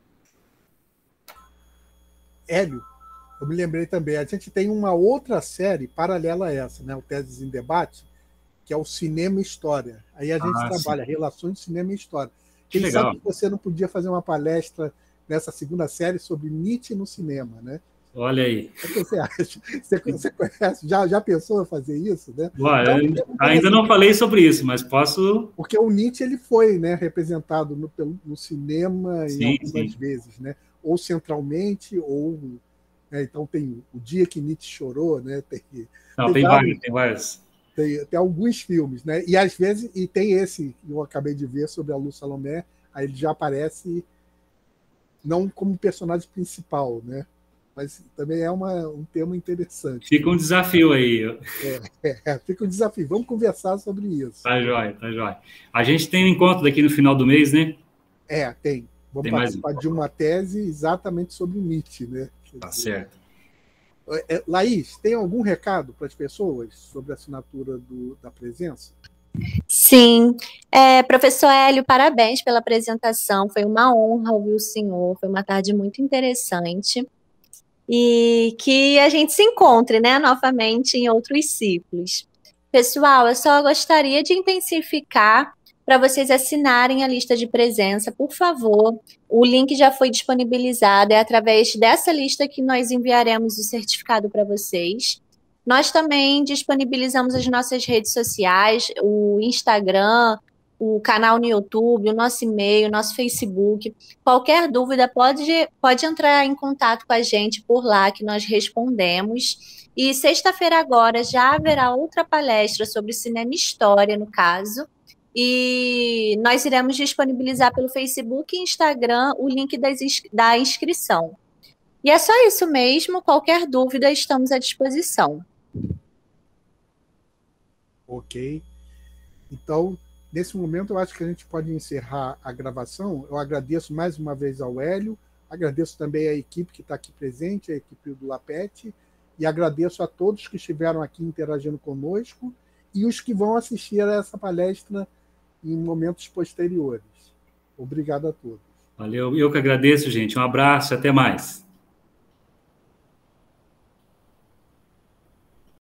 Speaker 1: Hélio, eu me lembrei também, a gente tem uma outra série paralela a essa, né, o Teses em Debate, que é o Cinema e História. Aí a gente ah, trabalha sim. relações de cinema e história. Quem
Speaker 2: que
Speaker 1: sabe
Speaker 2: legal.
Speaker 1: que você não podia fazer uma palestra nessa segunda série sobre Nietzsche no cinema, né?
Speaker 2: Olha aí.
Speaker 1: O que você acha? Você, você conhece? Já, já pensou em fazer isso, né?
Speaker 2: Olha, então, ainda não falei sobre isso, mas posso...
Speaker 1: Porque o Nietzsche ele foi, né, representado no, no cinema sim, em algumas sim. vezes, né? Ou centralmente, ou... Né, então tem o Dia que Nietzsche Chorou, né? Tem,
Speaker 2: não,
Speaker 1: tem,
Speaker 2: tem
Speaker 1: vários,
Speaker 2: vários, tem vários.
Speaker 1: Tem, tem alguns filmes, né? E às vezes, e tem esse que eu acabei de ver sobre a Lu Salomé, aí ele já aparece não como personagem principal, né? Mas também é uma, um tema interessante.
Speaker 2: Fica um desafio aí.
Speaker 1: É, é, fica um desafio. Vamos conversar sobre isso.
Speaker 2: Tá jóia, tá jóia. A gente tem um encontro daqui no final do mês, né?
Speaker 1: É, tem. Vamos
Speaker 2: Tem mais
Speaker 1: participar de uma tese exatamente sobre Nietzsche, né?
Speaker 2: Tá certo.
Speaker 1: É, Laís, tem algum recado para as pessoas sobre a assinatura do, da presença?
Speaker 3: Sim. É, professor Hélio, parabéns pela apresentação. Foi uma honra ouvir o senhor. Foi uma tarde muito interessante. E que a gente se encontre, né, novamente em outros ciclos. Pessoal, eu só gostaria de intensificar para vocês assinarem a lista de presença, por favor. O link já foi disponibilizado, é através dessa lista que nós enviaremos o certificado para vocês. Nós também disponibilizamos as nossas redes sociais, o Instagram, o canal no YouTube, o nosso e-mail, o nosso Facebook. Qualquer dúvida pode, pode entrar em contato com a gente por lá, que nós respondemos. E sexta-feira agora já haverá outra palestra sobre cinema e história, no caso. E nós iremos disponibilizar pelo Facebook e Instagram o link das, da inscrição. E é só isso mesmo. Qualquer dúvida, estamos à disposição.
Speaker 1: Ok. Então, nesse momento, eu acho que a gente pode encerrar a gravação. Eu agradeço mais uma vez ao Hélio, agradeço também à equipe que está aqui presente, a equipe do LAPET, e agradeço a todos que estiveram aqui interagindo conosco e os que vão assistir a essa palestra em momentos posteriores. Obrigado a todos.
Speaker 2: Valeu. Eu que agradeço, gente. Um abraço e até mais.